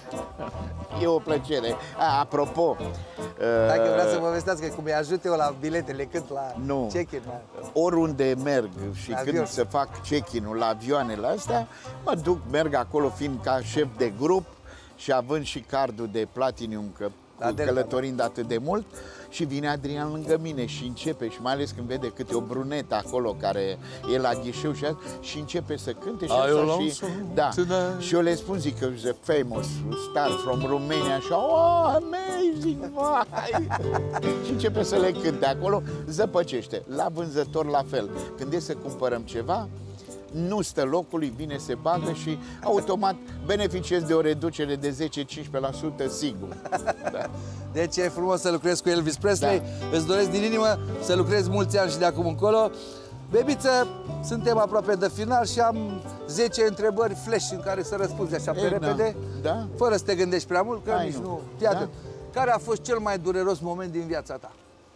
e o plăcere. Apropo... Dacă vreau să vă povestească cum îi ajut eu la biletele, cât la Nu. check-in. Oriunde merg și La când avion. să fac check-in-ul la avioanele astea, mă duc, merg acolo fiind ca șef de grup și având și cardul de Platinum, că La Delta, călătorind atât de mult, și vine Adrian lângă mine și începe, și mai ales când vede câte o brunetă acolo care e la ghișeu și începe să cânte și așa și... Da, și eu le spun, zic că e famous star from Romania și oh, amazing, vai! Și începe să le cânte acolo, zăpăcește. La vânzător la fel. Când e să cumpărăm ceva, nu stă locului, vine, se bagă și automat beneficiezi de o reducere de 10-15% sigur. Da. Deci e frumos să lucrezi cu Elvis Presley. Da. Îți doresc din inimă să lucrezi mulți ani și de acum încolo. Bebiță, suntem aproape de final și am 10 întrebări flash în care să răspunzi așa pe Ei, repede, da. fără să te gândești prea mult, că Hai, nici nu. nu... Iată, Da. care a fost cel mai dureros moment din viața ta?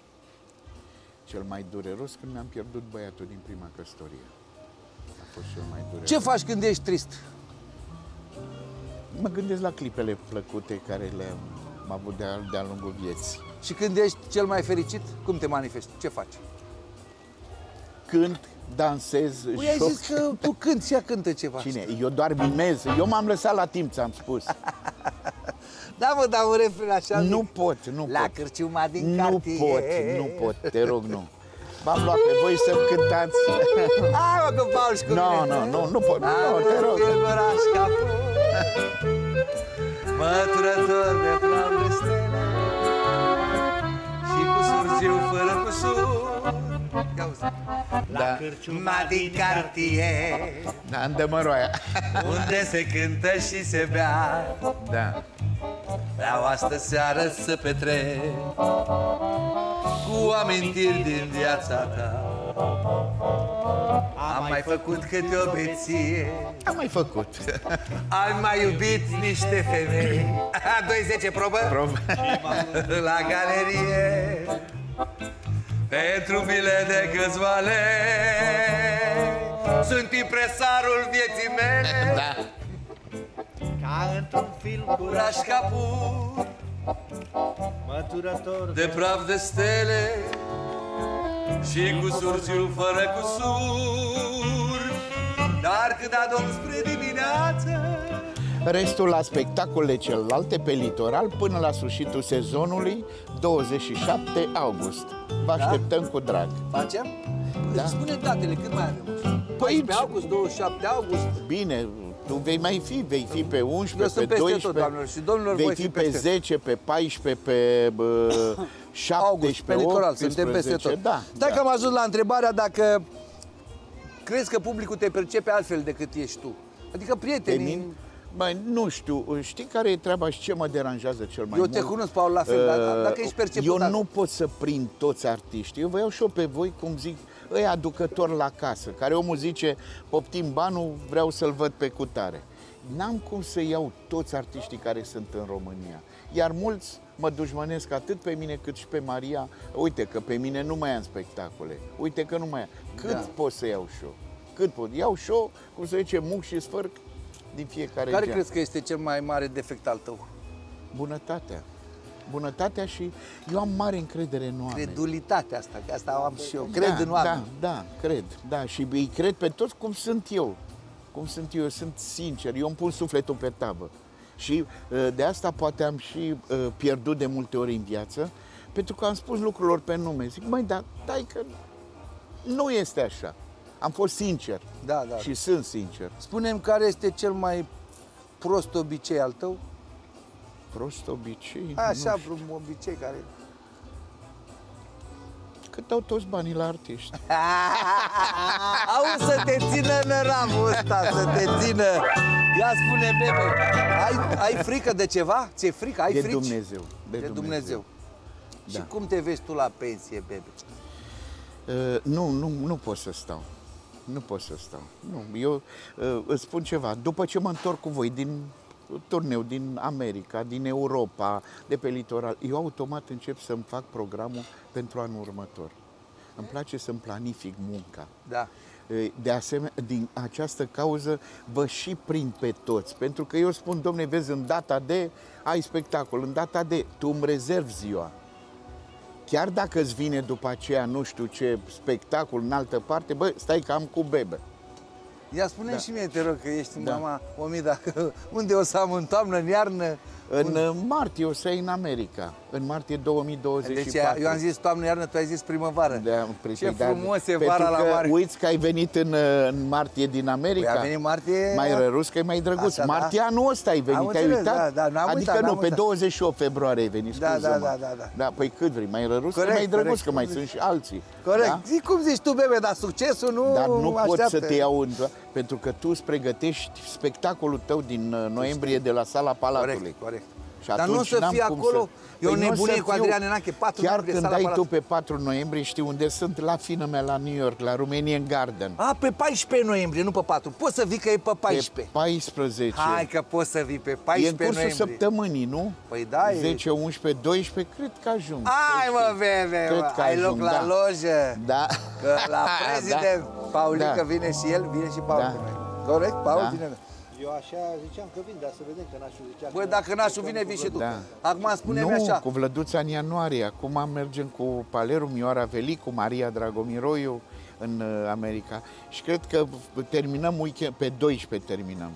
Cel mai dureros când mi-am pierdut băiatul din prima căsătorie. A fost cel mai dureros. Ce faci când ești trist? Mă gândesc la clipele plăcute care le-am avut de-a lungul vieții. Și când ești cel mai fericit, cum te manifesti? Ce faci? Cânt, dansez, Păi ai joc. zis că tu cânti, ea cântă ceva. Cine? Eu doar mimez. Eu m-am lăsat la timp, ți-am spus. Da, mă, dar un refren așa Nu mic. pot, nu La pot. cârciuma din Nu cartier. pot, nu pot, te rog, nu. V-am luat pe voi să cântați. Hai, mă, că Paul și cu mine. Nu pot, nu, te rog. Filmăraș ca măturător de praf de stele și cu surgiu fără cusur. Da, Ma din cartier, da, îndemăroaia. unde se cântă și se bea, Da. vreau astă seară să petrec cu amintiri din viața ta. Am mai făcut câte o beție, Am mai făcut. am mai iubit niște femei. 2-10 probă? La galerie, pentru bilet de câțiva lei, sunt impresarul vieții mele. Da. Ca într-un film cu Curaj Capur, măturător de praf de stele și cu surgiu fără cusur. Dar când adorm spre dimineață, Restul la spectacolele celelalte pe litoral până la sfârșitul sezonului, 27 august. Vă așteptăm cu drag. facem? Da. Spune datele, când mai avem? Păi, 14 august, 27 august. bine, tu vei mai fi, vei fi pe 11, Eu sunt pe peste 12, tot, doamnelor și domnilor, vei voi fi fi pe peste tot. 10, pe 14, pe 17, August, pe litoral, 18, suntem peste tot. Da, Stai da. că am ajuns la întrebarea dacă crezi că publicul te percepe altfel decât ești tu. Adică Pe prietenii... mine? Băi, nu știu, știi care e treaba și ce mă deranjează cel mai Eu mult? te cunosc, Paul, la fel, dar dacă ești perceput Eu altfel. nu pot să prind toți artiștii. Eu vă iau și eu pe voi, cum zic, îi aducători la casă, care omul zice, poftim banul, vreau să-l văd pe cutare. n-am cum să iau toți artiștii care sunt în România. Iar mulți mă dușmănesc atât pe mine cât și pe Maria. Uite că pe mine nu mai am spectacole. Uite că nu mai am. Cât pot să iau show? Cât pot? Iau show, cum se zice, muc și sfârc din fiecare Care gen. crezi că este cel mai mare defect al tău? Bunătatea. Bunătatea și eu am mare încredere în oameni. Credulitatea asta, că asta o am și eu. Cred în oameni. Da, cred. Da, și îi cred pe toți cum sunt eu. Cum sunt eu sunt sincer. Eu îmi pun sufletul pe tavă. Și de asta poate am și pierdut de multe ori în viață, pentru că am spus lucrurilor pe nume. Zic, măi, dar dai că nu este așa. Am fost sincer. Da. Și sunt sincer. Spune-mi care este cel mai prost obicei al tău? Prost obicei? Așa, vreun obicei care... Că dau toți banii la artiști. Auzi, să te țină în ramul ăsta, să te țină. Ia spune, Bebe, ai frică de ceva? Ți-e frică? Ai de frici? Dumnezeu. De Dumnezeu. Și Da. cum te vezi tu la pensie, Bebe? Nu pot să stau. Nu pot să stau. Nu. Eu îți spun ceva. După ce mă întorc cu voi din turneu din America, din Europa, de pe litoral, eu automat încep să-mi fac programul pentru anul următor. Îmi place să-mi planific munca. Da. De asemenea, din această cauză vă și prind pe toți. Pentru că eu spun, domne, vezi, în data de ai spectacol, în data de tu îmi rezervi ziua. Chiar dacă îți vine după aceea, nu știu ce, spectacol în altă parte, bă, stai că am cu Bebe. Ia spune și mie, te rog, că ești Da. mama Omida, unde o să am în toamnă, în iarnă? În martie o să ai în America, în martie 2024. Deci eu am zis toamnă-iarnă, tu ai zis primăvară. Da, Ce frumos e vara pentru la că mare. uiți că ai venit în martie din America. Păi a venit martie... Mai rărus că e mai drăguț. Așa, martie anul ăsta ai venit, Am te-ai înțeles, uitat? da, n-am adică uitat, nu, n-am pe uitat. 28 februarie ai venit, Da, scuză-mă. da. Da, păi cât vrei, mai rărus Corect, că mai drăguț, corect, că mai cum sunt zici. și alții. Corect. Da? Zic cum zici tu, Bebe, dar succesul nu Dar nu pot așteaptă. să te iau pentru că tu îți pregătești spectacolul tău din noiembrie de la Sala Palatului. Corect. Și Dar nu o atunci să n-am fii cum acolo, e o Păi nu o nebunie să cu fiu. Adrian Enache, 4 Chiar noiembrie, când Sala dai tu Palatului. pe 4 noiembrie, știi unde sunt? La fină mea la New York, la Romanian Garden. A, pe 14 noiembrie, nu pe 4. Poți să vii că e pe 14. Pe 14. Hai că poți să vii pe E în 14 cursul noiembrie. săptămânii, nu? Păi da, e... 10, 11, 12, cred că ajung. Hai Să mă, știi. Bebe, Cred mă, că ai loc ajung, la da. lojă. Da. Că la prezident, Paulică Da. vine și el, vine și Paul Da. cu noi. Corect? Paul Da. vine. Eu așa ziceam că vin, dar să vedem că Nașu zicea Băi, că... dacă Nașu vine, vii și tu. Da. Acum spune-mi Nu, așa. cu Vlăduța în ianuarie. Acum mergem cu Paleru Mioara Veli, cu Maria Dragomiroiu în America. Și cred că terminăm weekend, pe 12 terminăm.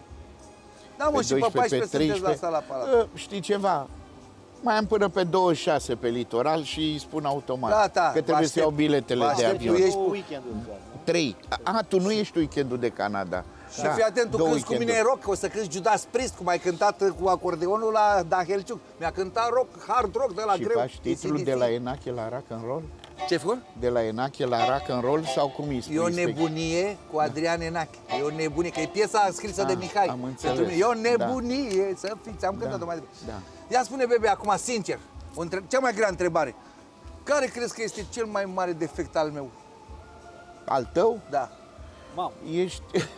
Da, mă, și pe 14 sunteți la Sala Palatului. Știi ceva? Mai am până pe 26 pe litoral și îi spun automat Gata, că trebuie să iau biletele de avion. Tu ești Două weekenduri doar, nu? 3. Tu nu ești weekendul de Canada. Și fii atent, tu cânti cu mine rock, o să cânti Judas Priest, cum ai cântat cu acordeonul la Dahelciuc. Mi-a cântat rock, hard rock de la Și greu. faci titlul AC/DC. de la Enache la rock and roll? Ce făcut? De la Enache la rock and roll sau cum îi spui? E o nebunie cu Adrian Enache. E o nebunie, că e piesa scrisă de Mihai. am înțeles. Pentru mine. E o nebunie, să fiți, am cântat-o mai departe. Da. Ia spune, Bebe, acum, sincer, cea mai grea întrebare. Care crezi că este cel mai mare defect al meu? Al tău? Da. Mamă, Ești...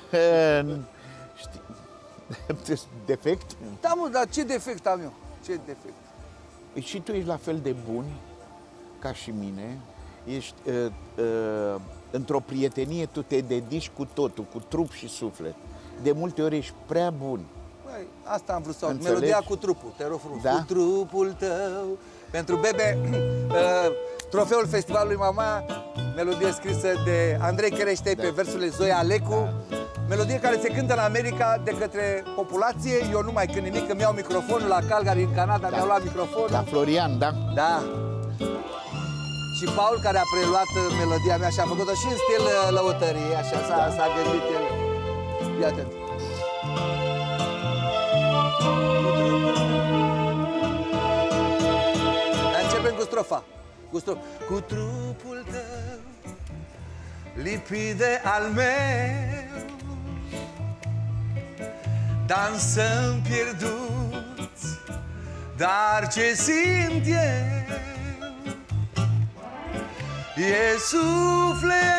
știi, defect? Da, mă, dar ce defect am eu? Ce defect? Și tu ești la fel de bun ca și mine. Ești într-o prietenie, tu te dedici cu totul, cu trup și suflet. De multe ori ești prea bun. Băi, asta am vrut să aud. Înțelegi? Melodia cu trupul, te rog frumos. Da? Cu trupul tău. Pentru Bebe, trofeul Festivalului Mama, melodie scrisă de Andrei Chereștei pe versurile Zoia Alecu. Melodie care se cântă în America de către populație. Eu nu mai cânt nimic, îmi iau microfonul la Calgary, în Canada, mi-au luat microfonul. La Florian, da? Da. Și Paul, care a preluat melodia mea și a făcut-o și în stil lăutărie, așa s-a gândit el. Fii atent. Dar începem cu strofa. Cu trupul tău lipit de al meu, dansăm pierduți, dar ce simt eu e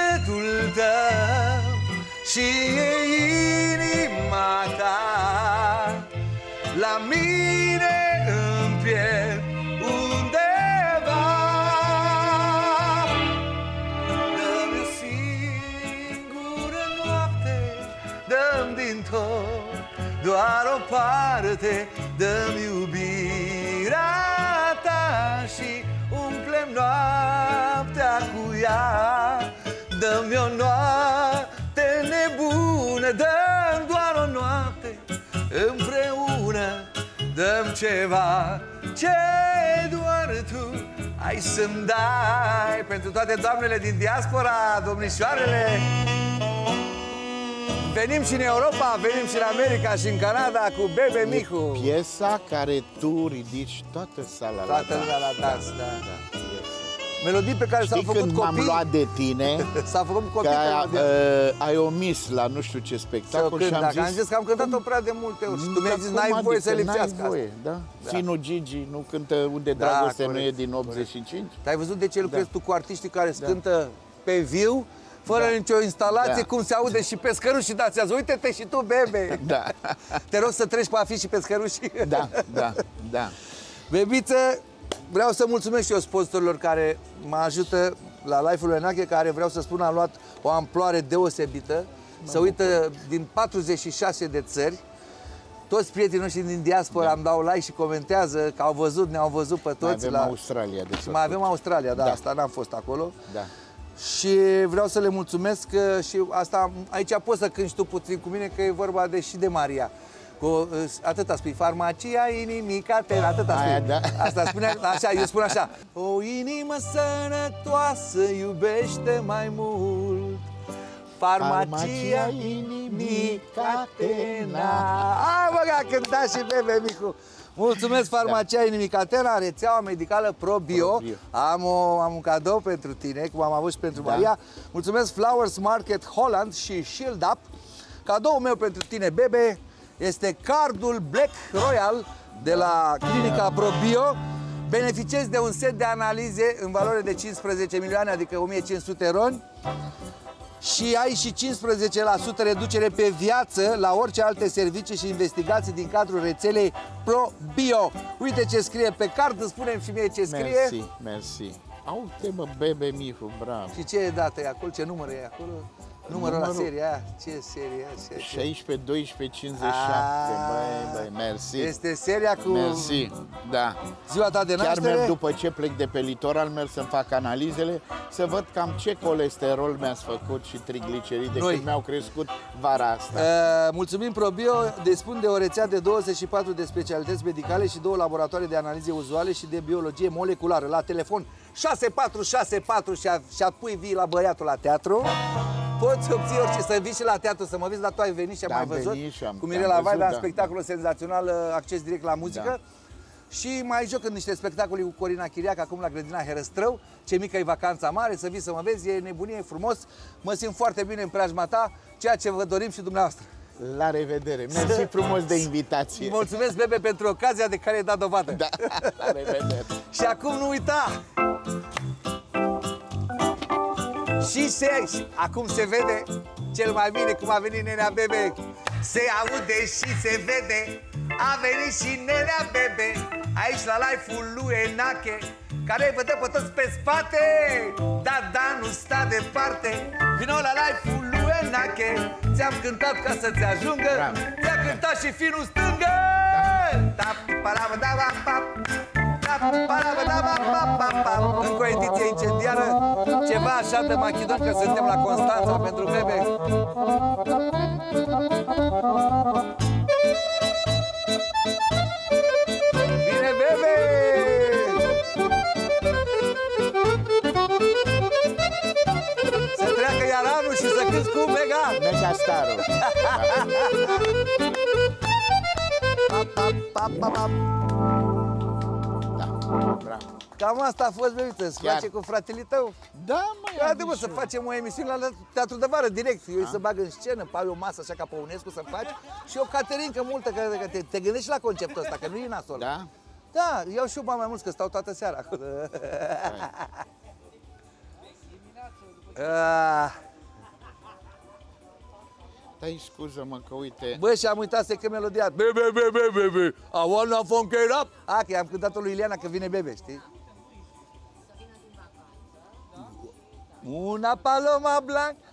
sufletul tău și e inima ta. la mine în piele undeva. Dă-mi o singură noapte, dă-mi din tot doar o parte, dă-mi iubirea ta și umplem noaptea cu ea. Dă-mi o noapte nebună, dă-mi doar o noapte împreună. Dă-mi ceva ce doar tu ai să-mi dai. Pentru toate doamnele din diaspora, domnișoarele, venim și în Europa, venim și în America și în Canada cu Bebe Mihu. Piesa care tu ridici toată sala la dans. Toată la dans, da. Melodii pe care s-au făcut când copii. m-am luat de tine, s-au făcut copii că ai omis la nu știu ce spectacol și am zis că am cântat-o prea de multe ori și tu mi-ai zis n-ai voie să lipsească asta. Da? Finu Gigi nu cântă Unde dragoste nu e din 85? Ai văzut de ce lucrezi tu cu artiștii care cântă pe viu, fără nicio instalație, cum se aude și pescărușii dațează. Uite-te și tu, Bebe! Da. Te rog să treci pe afiș și pescărușii. Da. Bebiță, vreau să mulțumesc și eu sponsorilor care mă ajută la Life-ul lui Enache, care, vreau să spun, a luat o amploare deosebită. Se uită din 46 de țări. Toți prietenii noștri din diaspora îmi dau like și comentează că au văzut, ne-au văzut pe toți. Mai avem Australia. Mai avem Australia, da, asta n-am fost acolo. Da. Și vreau să le mulțumesc și asta, aici poți să cânti tu puțin cu mine, că e vorba și de Maria. Cu, atâta spui, farmacia inimica te, atâta spui. Da. Asta spune așa, eu spun așa. O inimă sănătoasă iubește mai mult. Farmacia inimica Tena. Hai bă, că a cântat și Bebe Mihu. Mulțumesc, Farmacia Inimicatena, rețeaua medicală ProBio. Am un cadou pentru tine, cum am avut și pentru Maria. Mulțumesc, Flowers Market Holland și Shield Up. Cadoul meu pentru tine, Bebe, este cardul Black Royal de la clinica ProBio. Beneficiezi de un set de analize în valoare de 15 milioane, adică 1500 RON. Și ai și 15% reducere pe viață la orice alte servicii și investigații din cadrul rețelei ProBio. Uite ce scrie pe card, îți spunem și mie ce scrie. Mersi. Uite mă, Bebe Mihu, bravo. Și ce dată e acolo, ce număr e acolo? Numărul la seria aia, ce serie e? 16, 12, 57, băi, mersi. Este seria cu... Mersi, da. Ziua ta de naștere? Chiar merg după ce plec de pe litoral, merg să-mi fac analizele, să văd cam ce colesterol mi-ați făcut și trigliceride, cât mi-au crescut vara asta. Mulțumim ProBio, dispun de o rețea de 24 de specialități medicale și 2 laboratoare de analize uzuale și de biologie moleculară. La telefon 6464 și apoi vii la băiatul la teatru. Poți obții orice, să vii și la teatru, să mă vezi, dar tu ai venit și am mai văzut. Cu Mirela Vaida, în spectacolul senzațional, acces direct la muzică. Și mai joc în niște spectacole cu Corina Chiriac, acum la grădina Herăstrău. Ce mică e vacanța mare, să vii să mă vezi, e nebunie, e frumos. Mă simt foarte bine în preajma ta, ceea ce vă dorim și dumneavoastră. La revedere, mersi frumos de invitație. Mulțumesc, Bebe, pentru ocazia de care ai dat dovadă. Da, la revedere. Și acum nu uita! Și acum se vede cel mai bine cum a venit nenea Bebe. Se aude și se vede, a venit și nenea Bebe aici la live-ul lui Enache, care vă dă pe toți pe spate. Da, nu sta departe. Vino la live-ul lui Enache. Ți-am cântat ca să-ți ajungă. Ți-a cântat și finul stângă. Încă o ediție incendiară, ceva așa de machidon, că suntem la Constanța pentru Bebe. Bine, Bebe! Să treacă iar anul și să cânti cu Megastarul. Cam asta a fost, Bebiță, îți place cu fratele tău? Da, măi, haide, să facem o emisiune la Teatru de Vară, direct. Eu să bag în scenă, ai o masă așa ca pe UNESCO să faci și o caterincă multă, că te gândești la conceptul ăsta, că nu e nasol. Da? Da, iau și eu bani mai mulți, că stau toată seara acolo. Stai, scuză-mă că uite... Bă, și am uitat să cânt melodia. Bebe, bebe, bebe, I wanna funk it up. Că am cântat-o lui Ileana că vine Bebe, știi? Una paloma blanca.